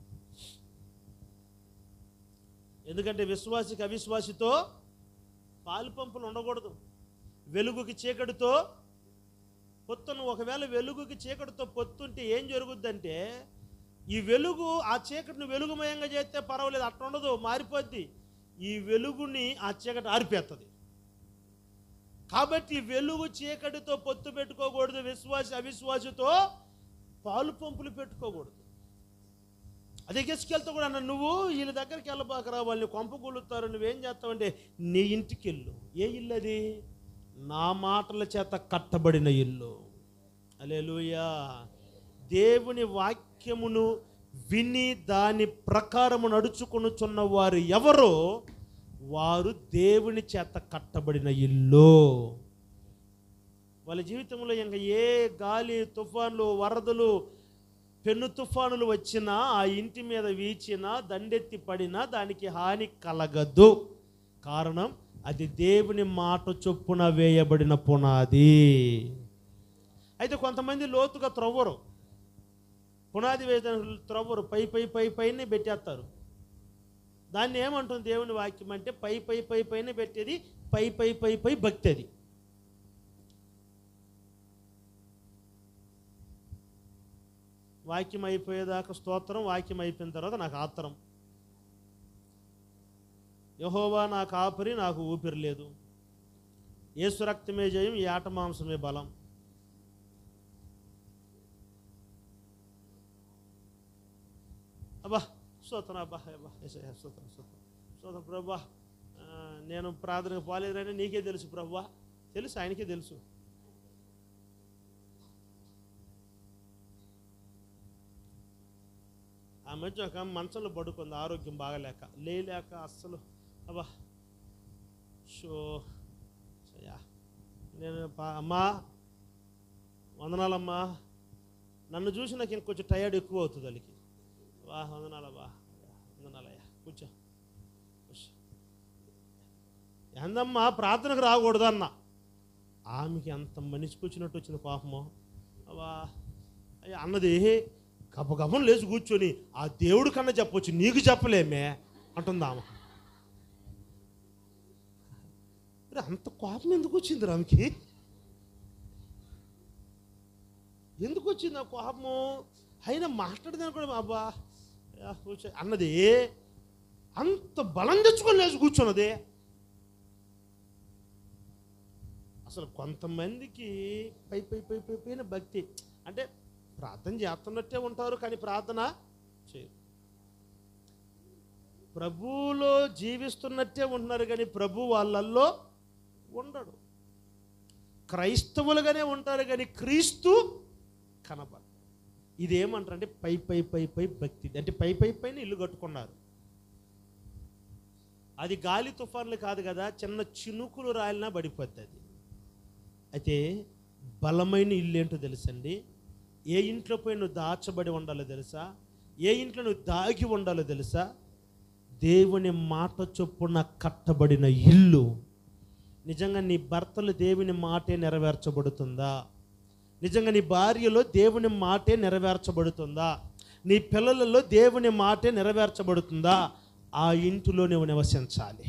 ఎందుకంటే విశ్వాసికి అవిశ్వాసితో పాలు పంపులు ఉండకూడదు. వెలుగుకి చీకటితో పొత్తును. ఒకవేళ వెలుగుకి చీకటితో పొత్తుంటే ఏం జరుగుద్దంటే, ఈ వెలుగు ఆ చీకటిని వెలుగుమయంగా చేస్తే పర్వాలేదు, అట్లా ఉండదు, మారిపోద్ది. ఈ వెలుగుని ఆ చీకటి ఆరిపేస్తుంది. కాబట్టి వెలుగు చీకటితో పొత్తు పెట్టుకోకూడదు, విశ్వాసి అవిశ్వాసితో పాలు పంపులు పెట్టుకోకూడదు. అదే గెసుకెళ్తా కూడా అన్న, నువ్వు వీళ్ళ దగ్గరికి వెళ్ళబాకరా, వాళ్ళని కొంప కూలుతారు, నువ్వేం చేస్తావంటే నీ ఇంటికి ఇల్లు. ఏ ఇల్లు అది? నా మాటల చేత కట్టబడిన ఇల్లు. హల్లెలూయా. దేవుని వాక్యమును విని దాని ప్రకారము నడుచుకొనుచున్న వారు ఎవరో వారు దేవుని చేత కట్టబడిన ఇల్లు. వాళ్ళ జీవితంలో ఇంకా ఏ గాలి తుఫాన్లు వరదలు పెను తుఫానులు వచ్చినా, ఆ ఇంటి మీద వీచినా, దండెత్తి పడినా దానికి హాని కలగదు. కారణం, అది దేవుని మాట చొప్పున వేయబడిన పునాది. అయితే కొంతమంది లోతుగా త్రవ్వరు, పునాది వేయడానికి త్రవ్వరు, పై పై పై పైనే పెట్టేస్తారు. దాన్ని ఏమంటుంది దేవుని వాక్యం అంటే, పై పై పై పైన పెట్టేది పై పై పై పై భక్తి. అది వాక్యం అయిపోయేదాకా స్తోత్రం, వాక్యం అయిపోయిన తర్వాత నాకు ఆత్రం. యెహోవా నా కాపరి, నాకు ఊపిరి లేదు. యేసు రక్తమే జయం, ఈ ఆట మాంసమే బలం. అబ్బా స్తోత్రం, అబ్బా అబ్బా స్తోత్రం స్తోత్రం స్తోత్రం ప్రభా. నేను ప్రార్థనకు పోలేదని నీకే తెలుసు ప్రభా, తెలుసు, ఆయనకే తెలుసు. ఆ మధ్య ఒక మంచంలో పడుకుంది, ఆరోగ్యం బాగలేక, లేలేక అస్సలు. అబ్బా షో నేను అమ్మా వందనాలమ్మా, నన్ను చూసి నాకు ఇంకొంచెం టైర్డ్ ఎక్కువ అవుతుంది. వాళ్ళకి వా వందనాలబ్బా, వందనాలయ్యా, కూర్చో. ఎందమ్మా ప్రార్థనకు రాకూడదు అన్న. ఆమెకి అంత మనిషి కూర్చున్నట్టు వచ్చిన పాపము. అబ్బా అయ్యా అన్నది గబగబం లేచి కూర్చొని, ఆ దేవుడి కన్నా చెప్పొచ్చు, నీకు చెప్పలేమే అంటుంది ఆమె. అంత కోపం ఎందుకు వచ్చింది ఆమెకి? ఎందుకు వచ్చింది ఆ కోపము? అయినా మాట్లాడదాని కూడా అబ్బా కూర్చో అన్నది అంత బలం తెచ్చుకొని లేచి కూర్చున్నది. అసలు కొంతమందికి పై పై పై పై పైన భక్తి అంటే ప్రార్థన చేస్తున్నట్టే ఉంటారు, కానీ ప్రార్థన చేయరు. ప్రభువులో జీవిస్తున్నట్టే ఉంటున్నారు, కానీ ప్రభు వాళ్ళల్లో ఉండడు. క్రైస్తవులుగానే ఉంటారు, కానీ క్రీస్తు కనబడదు. ఇదేమంటారు అంటే పై పై పై పై భక్తి. అంటే పై పై పైన ఇల్లు కట్టుకున్నారు. అది గాలి తుఫాన్లు కాదు కదా, చిన్న చినుకులు రాలినా పడిపోద్ది అది. అయితే బలమైన ఇల్లు ఏంటో తెలుసండి? ఏ ఇంట్లో పోయి నువ్వు దాచబడి ఉండాలో తెలుసా? ఏ ఇంట్లో నువ్వు దాగి ఉండాలో తెలుసా? దేవుని మాట చొప్పున కట్టబడిన ఇల్లు. నిజంగా నీ భర్తలు దేవుని మాటే నెరవేర్చబడుతుందా? నిజంగా నీ భార్యలో దేవుని మాటే నెరవేర్చబడుతుందా? నీ పిల్లలలో దేవుని మాటే నెరవేర్చబడుతుందా? ఆ ఇంటిలో నువ్వు నివసించాలి.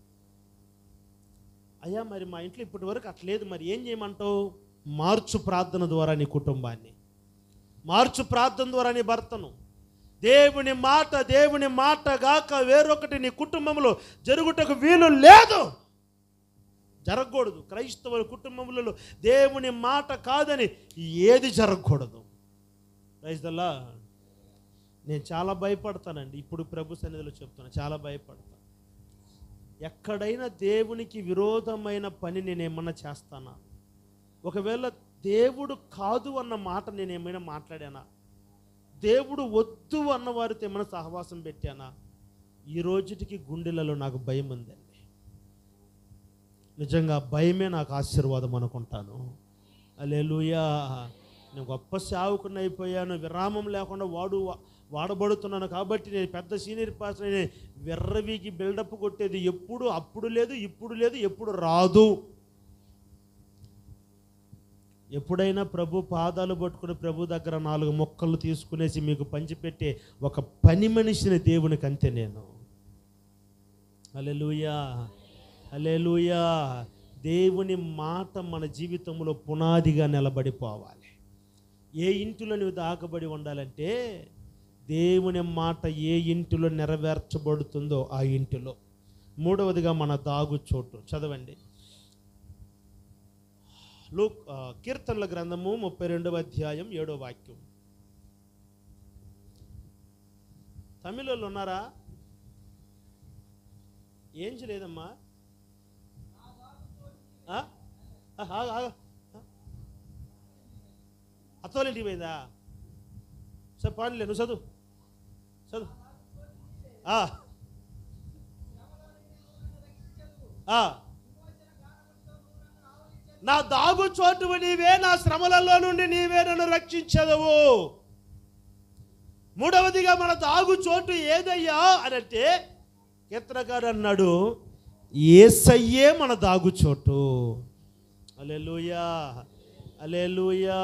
అయ్యా మరి మా ఇంట్లో ఇప్పటి వరకు అట్లేదు, మరి ఏం చేయమంటావు? మార్చు ప్రార్థన ద్వారా నీ కుటుంబాన్ని, మార్చు ప్రార్థన ద్వారా నీ భర్తను. దేవుని మాట దేవుని మాట గాక వేరొకటి నీ కుటుంబంలో జరుగుటకు వీలు లేదు, జరగకూడదు. క్రైస్తవ కుటుంబములలో దేవుని మాట కాదని ఏది జరగకూడదు. Praise the lord. నేను చాలా భయపడతానండి, ఇప్పుడు ప్రభు సన్నిధిలో చెప్తాను, చాలా భయపడతాను. ఎక్కడైనా దేవునికి విరోధమైన పని నేను ఏమన్నా చేస్తానా? ఒకవేళ దేవుడు కాదు అన్న మాట నేను ఏమైనా మాట్లాడానా? దేవుడు వద్దు అన్న వారితో ఏమైనా సహవాసం పెట్టానా? ఈ రోజుటికి గుండెలలో నాకు భయం ఉందండి. నిజంగా భయమే నాకు ఆశీర్వాదం అనుకుంటాను. హల్లెలూయా. నేను గొప్ప సేవకుని అయిపోయాను, విరామం లేకుండా వాడు వాడబడుతున్నాను కాబట్టి నేను పెద్ద సీనియర్ పాస్టర్, నేను వెర్రవీకి బిల్డప్ కొట్టేది ఎప్పుడు అప్పుడు లేదు, ఇప్పుడు లేదు, ఎప్పుడు రాదు. ఎప్పుడైనా ప్రభు పాదాలు పట్టుకుని ప్రభు దగ్గర నాలుగు మొక్కలు తీసుకునేసి మీకు పంచిపెట్టే ఒక పని మనిషిని దేవునికి అంతే నేను. హల్లెలూయా, హల్లెలూయా. దేవుని మాట మన జీవితంలో పునాదిగా నిలబడిపోవాలి. ఏ ఇంటిలో నువ్వు దాకబడి ఉండాలంటే దేవుని మాట ఏ ఇంటిలో నెరవేర్చబడుతుందో ఆ ఇంటిలో. మూడవదిగా మన దాగు చోటు చదవండి. లూక్ కీర్తనల గ్రంథము ముప్పై రెండవ అధ్యాయం ఏడో వాక్యం. తమిళలో ఉన్నారా? ఏం చేయలేదమ్మా, అత్తోలింటికి పోయిందా? సరే పాడలే, నువ్వు చదువు చదువు. నా దాగు చోటు నీవే, నా శ్రమలలో నుండి నీవే నన్ను రక్షించదవు. మూడవదిగా మన దాగు చోటు ఏదయ్యా అని అంటే కీర్తనకారు అన్నాడు, యేసయ్యే మన దాగు చోటు. హల్లెలూయా, హల్లెలూయా.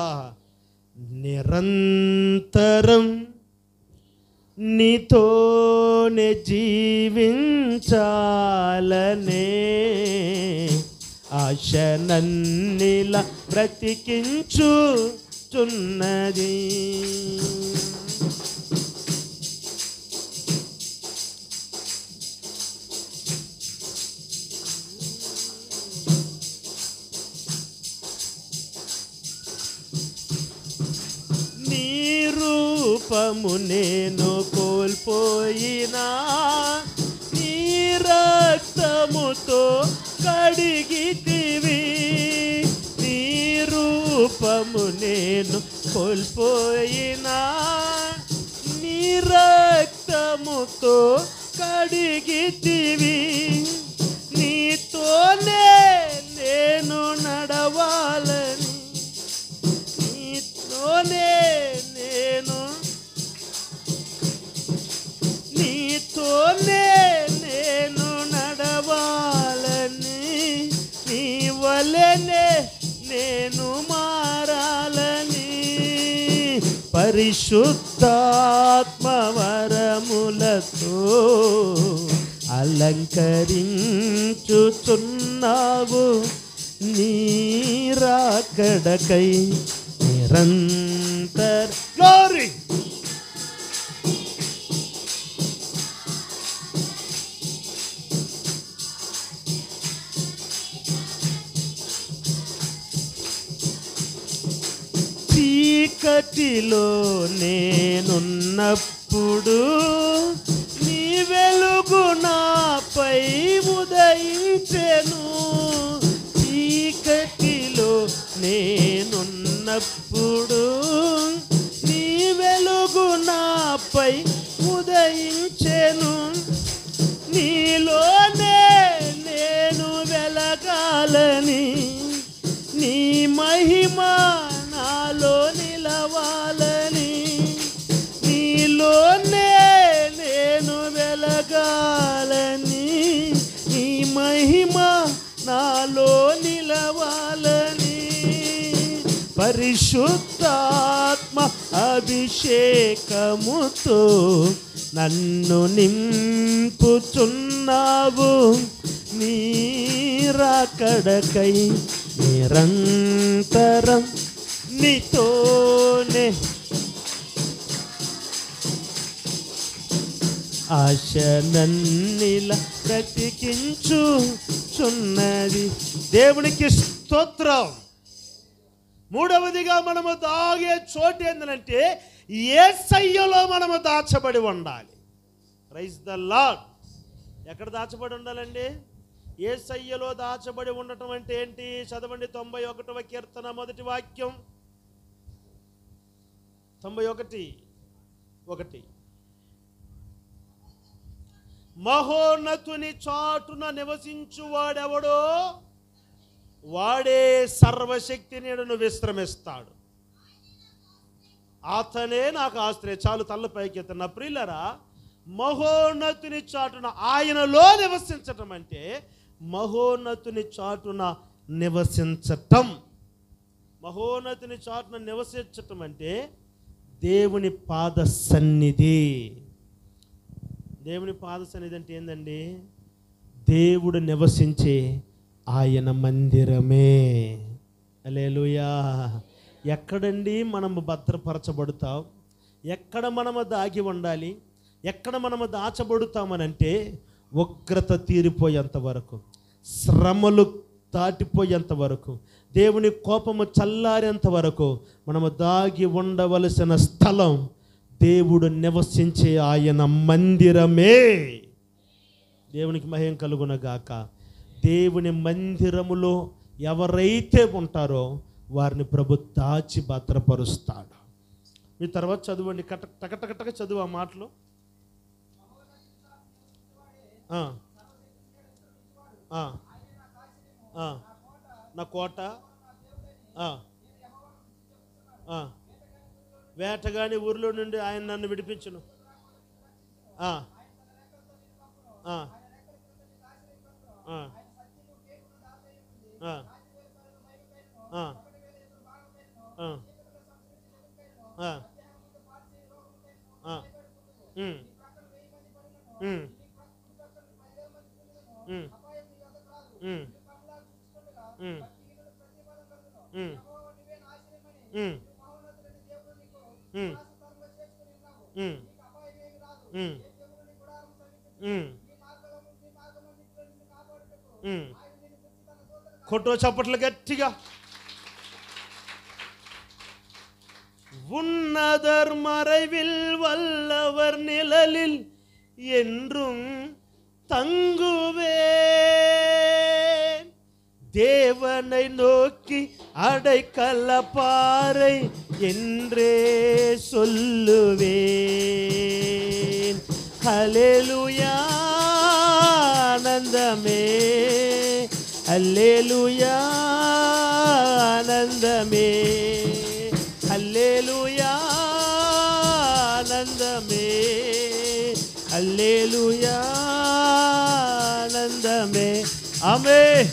నిరంతరం నీతోనే జీవించాలనే ఆశ నన్నిలా బ్రతికించుచున్నది. నీ రూపము నేను కోల్పోయినా నీ రక్తముతో కడిగితివి. నీ రూపము నేను కోల్పోయినా నీ రక్తముతో కడిగితివి. నీతోనే నేను నడవాలని, నీతోనే నేను నీతోనే నేను నడవాలని, నీ వలెనే నేను మారాలని. పరిశుద్ధాత్మ వరములతో అలంకరించుచున్నావు. నీ రాకడకై నిరంతర గ్లోరీ. చీకటిలో నేనున్నప్పుడు నీ వెలుగు నాపై ఉదయించెను. చీకటిలో నేనున్నప్పుడు నీ వెలుగు నాపై ఉదయించెను. నీలోనే నేను వెలగాలని, నీ మహిమ నాలో నిలవాలని. నీలోనే నేను వెలగాలని, నీ మహిమ నాలో నిలవాలని. పరిశుద్ధాత్మ అభిషేకముతో నన్ను నింపుచున్నావు. నీ రాకడకై నిరంతరం నీతోనే ఆశ నన్నిలా బ్రతికించుచున్నది. దేవునికి స్తోత్రం. మూడవదిగా మనము దాగే చోటు ఏంటంటే యేసయ్యలో మనము దాచబడి ఉండాలి. Praise the lord. ఎక్కడ దాచబడి ఉండాలండి? యేసయ్యలో దాచబడి ఉండటం అంటే ఏంటి? చదవండి తొంభై ఒకటవ కీర్తన మొదటి వాక్యం. తొంభై ఒకటి ఒకటి. మహోన్నతుని చాటున నివసించువాడెవడో వాడే సర్వశక్తి నీడను విశ్రమిస్తాడు. అతనే నాకు ఆశ్రయం. చాలు తల్ల పైకెత్త. నా ప్రియులరా, మహోన్నతుని చాటున ఆయనలో నివసించటం అంటే మహోన్నతుని చాటున నివసించటం. మహోన్నతుని చాటున నివసించటం అంటే దేవుని పాద సన్నిధి. దేవుని పాద సన్నిధి అంటే ఏందండి? దేవుడు నివసించే ఆయన మందిరమే. హల్లెలూయా. ఎక్కడండి మనము భద్రపరచబడతాం? ఎక్కడ మనము దాగి ఉండాలి? ఎక్కడ మనము దాచబడుతామనంటే ఉగ్రత తీరిపోయేంత వరకు, శ్రమలు దాటిపోయేంత వరకు, దేవుని కోపము చల్లారేంత వరకు మనము దాగి ఉండవలసిన స్థలం దేవుడు నివసించే ఆయన మందిరమే. దేవునికి మహిమ కలుగునగాక. దేవుని మందిరములో ఎవరైతే ఉంటారో వారిని ప్రభు దాచి భద్రపరుస్తాడు. మీ తర్వాత చదవండి, కట టకటకటక చదువు ఆ మాటలు. నా కోట, వేటగాని ఊరిలో నుండి ఆయన నన్ను విడిపించును. ఆ, ఆ, ఆ, ఆ, ఆ, ఆ, ఆ, ఆ, ఉమ్, ఉమ్, ఉమ్, ఉమ్, ఉమ్, ఉమ్, ఉమ్, ఉమ్, ఉమ్, ఉమ్, ఉమ్, ఉమ్. కొట్టో చప్పట్లు గట్టిగా. உன்னதர் மறைவில் வல்லவர் நிழலில் என்றும் தங்குவேன். தேவனை நோக்கி அடைக்கல பாறை என்றே சொல்லுவேன். ஹல்லேலூயா ஆனந்தமே, ஹல்லேலூயா ஆனந்தமே, హల్లెలూయా ఆనందమే, హల్లెలూయా ఆనందమే. ఆమేన్.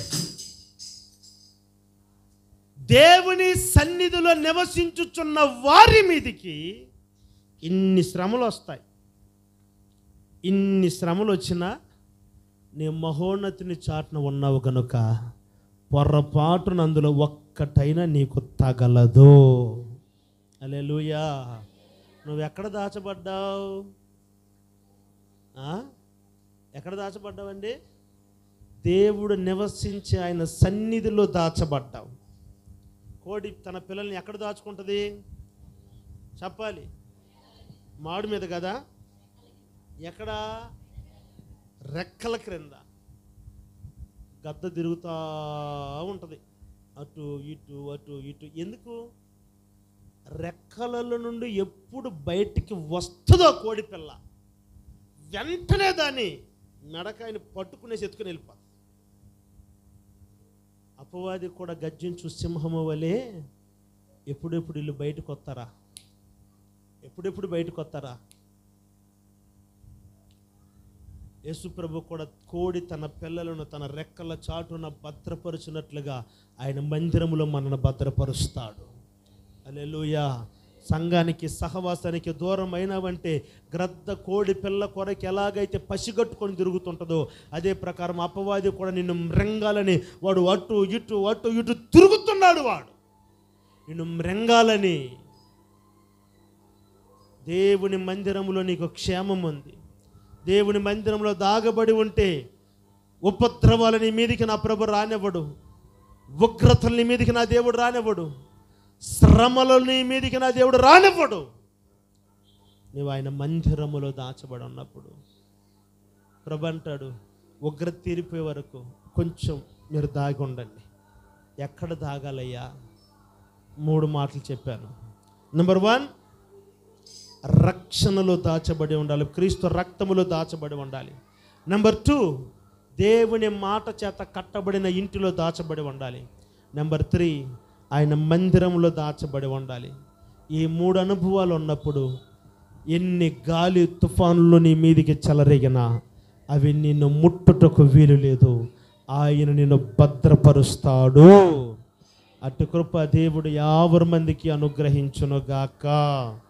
దేవుని సన్నిధిలో నివసించుచున్న వారి మీదికి ఇన్ని శ్రమలు వస్తాయి. ఇన్ని శ్రమలు వచ్చినా నీ మహోన్నతిని చాటున ఉన్నావు కనుక పొరపాటున అందులో ఒక్కటైనా నీకు తగలదు. హల్లెలూయా. నువ్వు ఎక్కడ దాచబడ్డావు? ఎక్కడ దాచబడ్డావండి? దేవుడు నివసించి ఆయన సన్నిధిలో దాచబడ్డావు. కోడి తన పిల్లల్ని ఎక్కడ దాచుకుంటుంది చెప్పాలి? మాడు మీద కదా? ఎక్కడ? రెక్కల క్రింద. గద్ద తిరుగుతూ ఉంటుంది అటు ఇటు అటు ఇటు. ఎందుకు? రెక్కల నుండి ఎప్పుడు బయటికి వస్తుందో కోడి పిల్ల వెంటనే దాన్ని మెడకాయని పట్టుకునేసి ఎత్తుకుని వెళ్ళిపోతుంది. అపవాది కూడా గర్జించు సింహము వలె ఎప్పుడెప్పుడు ఇల్లు బయటకు వస్తారా, ఎప్పుడెప్పుడు బయటకు వస్తారా. యేసుప్రభు కూడా కోడి తన పిల్లలను తన రెక్కల చాటున భద్రపరుచినట్లుగా ఆయన మందిరములో మనను భద్రపరుస్తాడు. హల్లెలూయా. సంఘానికి సహవాసానికి దూరం అయినావంటే గ్రద్ద కోడి పిల్ల కొరకు ఎలాగైతే పసిగట్టుకొని తిరుగుతుంటుందో అదే ప్రకారం అపవాది కూడా నిన్ను మృంగాలని వాడు అటు ఇటు అటు ఇటు తిరుగుతున్నాడు. వాడు నిన్ను మృంగాలని. దేవుని మందిరంలో నీకు క్షేమం ఉంది. దేవుని మందిరంలో దాగబడి ఉంటే ఉపద్రవాలని మీదికి నా ప్రభు రానివ్వడు, ఉగ్రతల్ని మీదికి నా దేవుడు రానివ్వడు, శ్రమలని మీదికి నా దేవుడు రానివ్వడు. నువ్వు ఆయన మందిరములో దాచబడి ఉన్నప్పుడు ప్రభు అంటాడు, ఉగ్రత తీరిపోయే వరకు కొంచెం మీరు దాగి ఉండండి. ఎక్కడ దాగాలయ్యా? మూడు మాటలు చెప్పాను. నెంబర్ వన్, రక్షణలో దాచబడి ఉండాలి, క్రీస్తు రక్తములో దాచబడి ఉండాలి. నెంబర్ టూ, దేవుని మాట చేత కట్టబడిన ఇంటిలో దాచబడి ఉండాలి. నెంబర్ త్రీ, ఆయన మందిరంలో దాచబడి ఉండాలి. ఈ మూడు అనుభవాలు ఉన్నప్పుడు ఎన్ని గాలి తుఫానులు నీ మీదికి చెలరేగినా అవి నిన్ను ముట్టుటకు వీలు లేదు. ఆయన నిన్ను భద్రపరుస్తాడు. అటు కృప దేవుడు యావరు మందికి అనుగ్రహించునుగాక.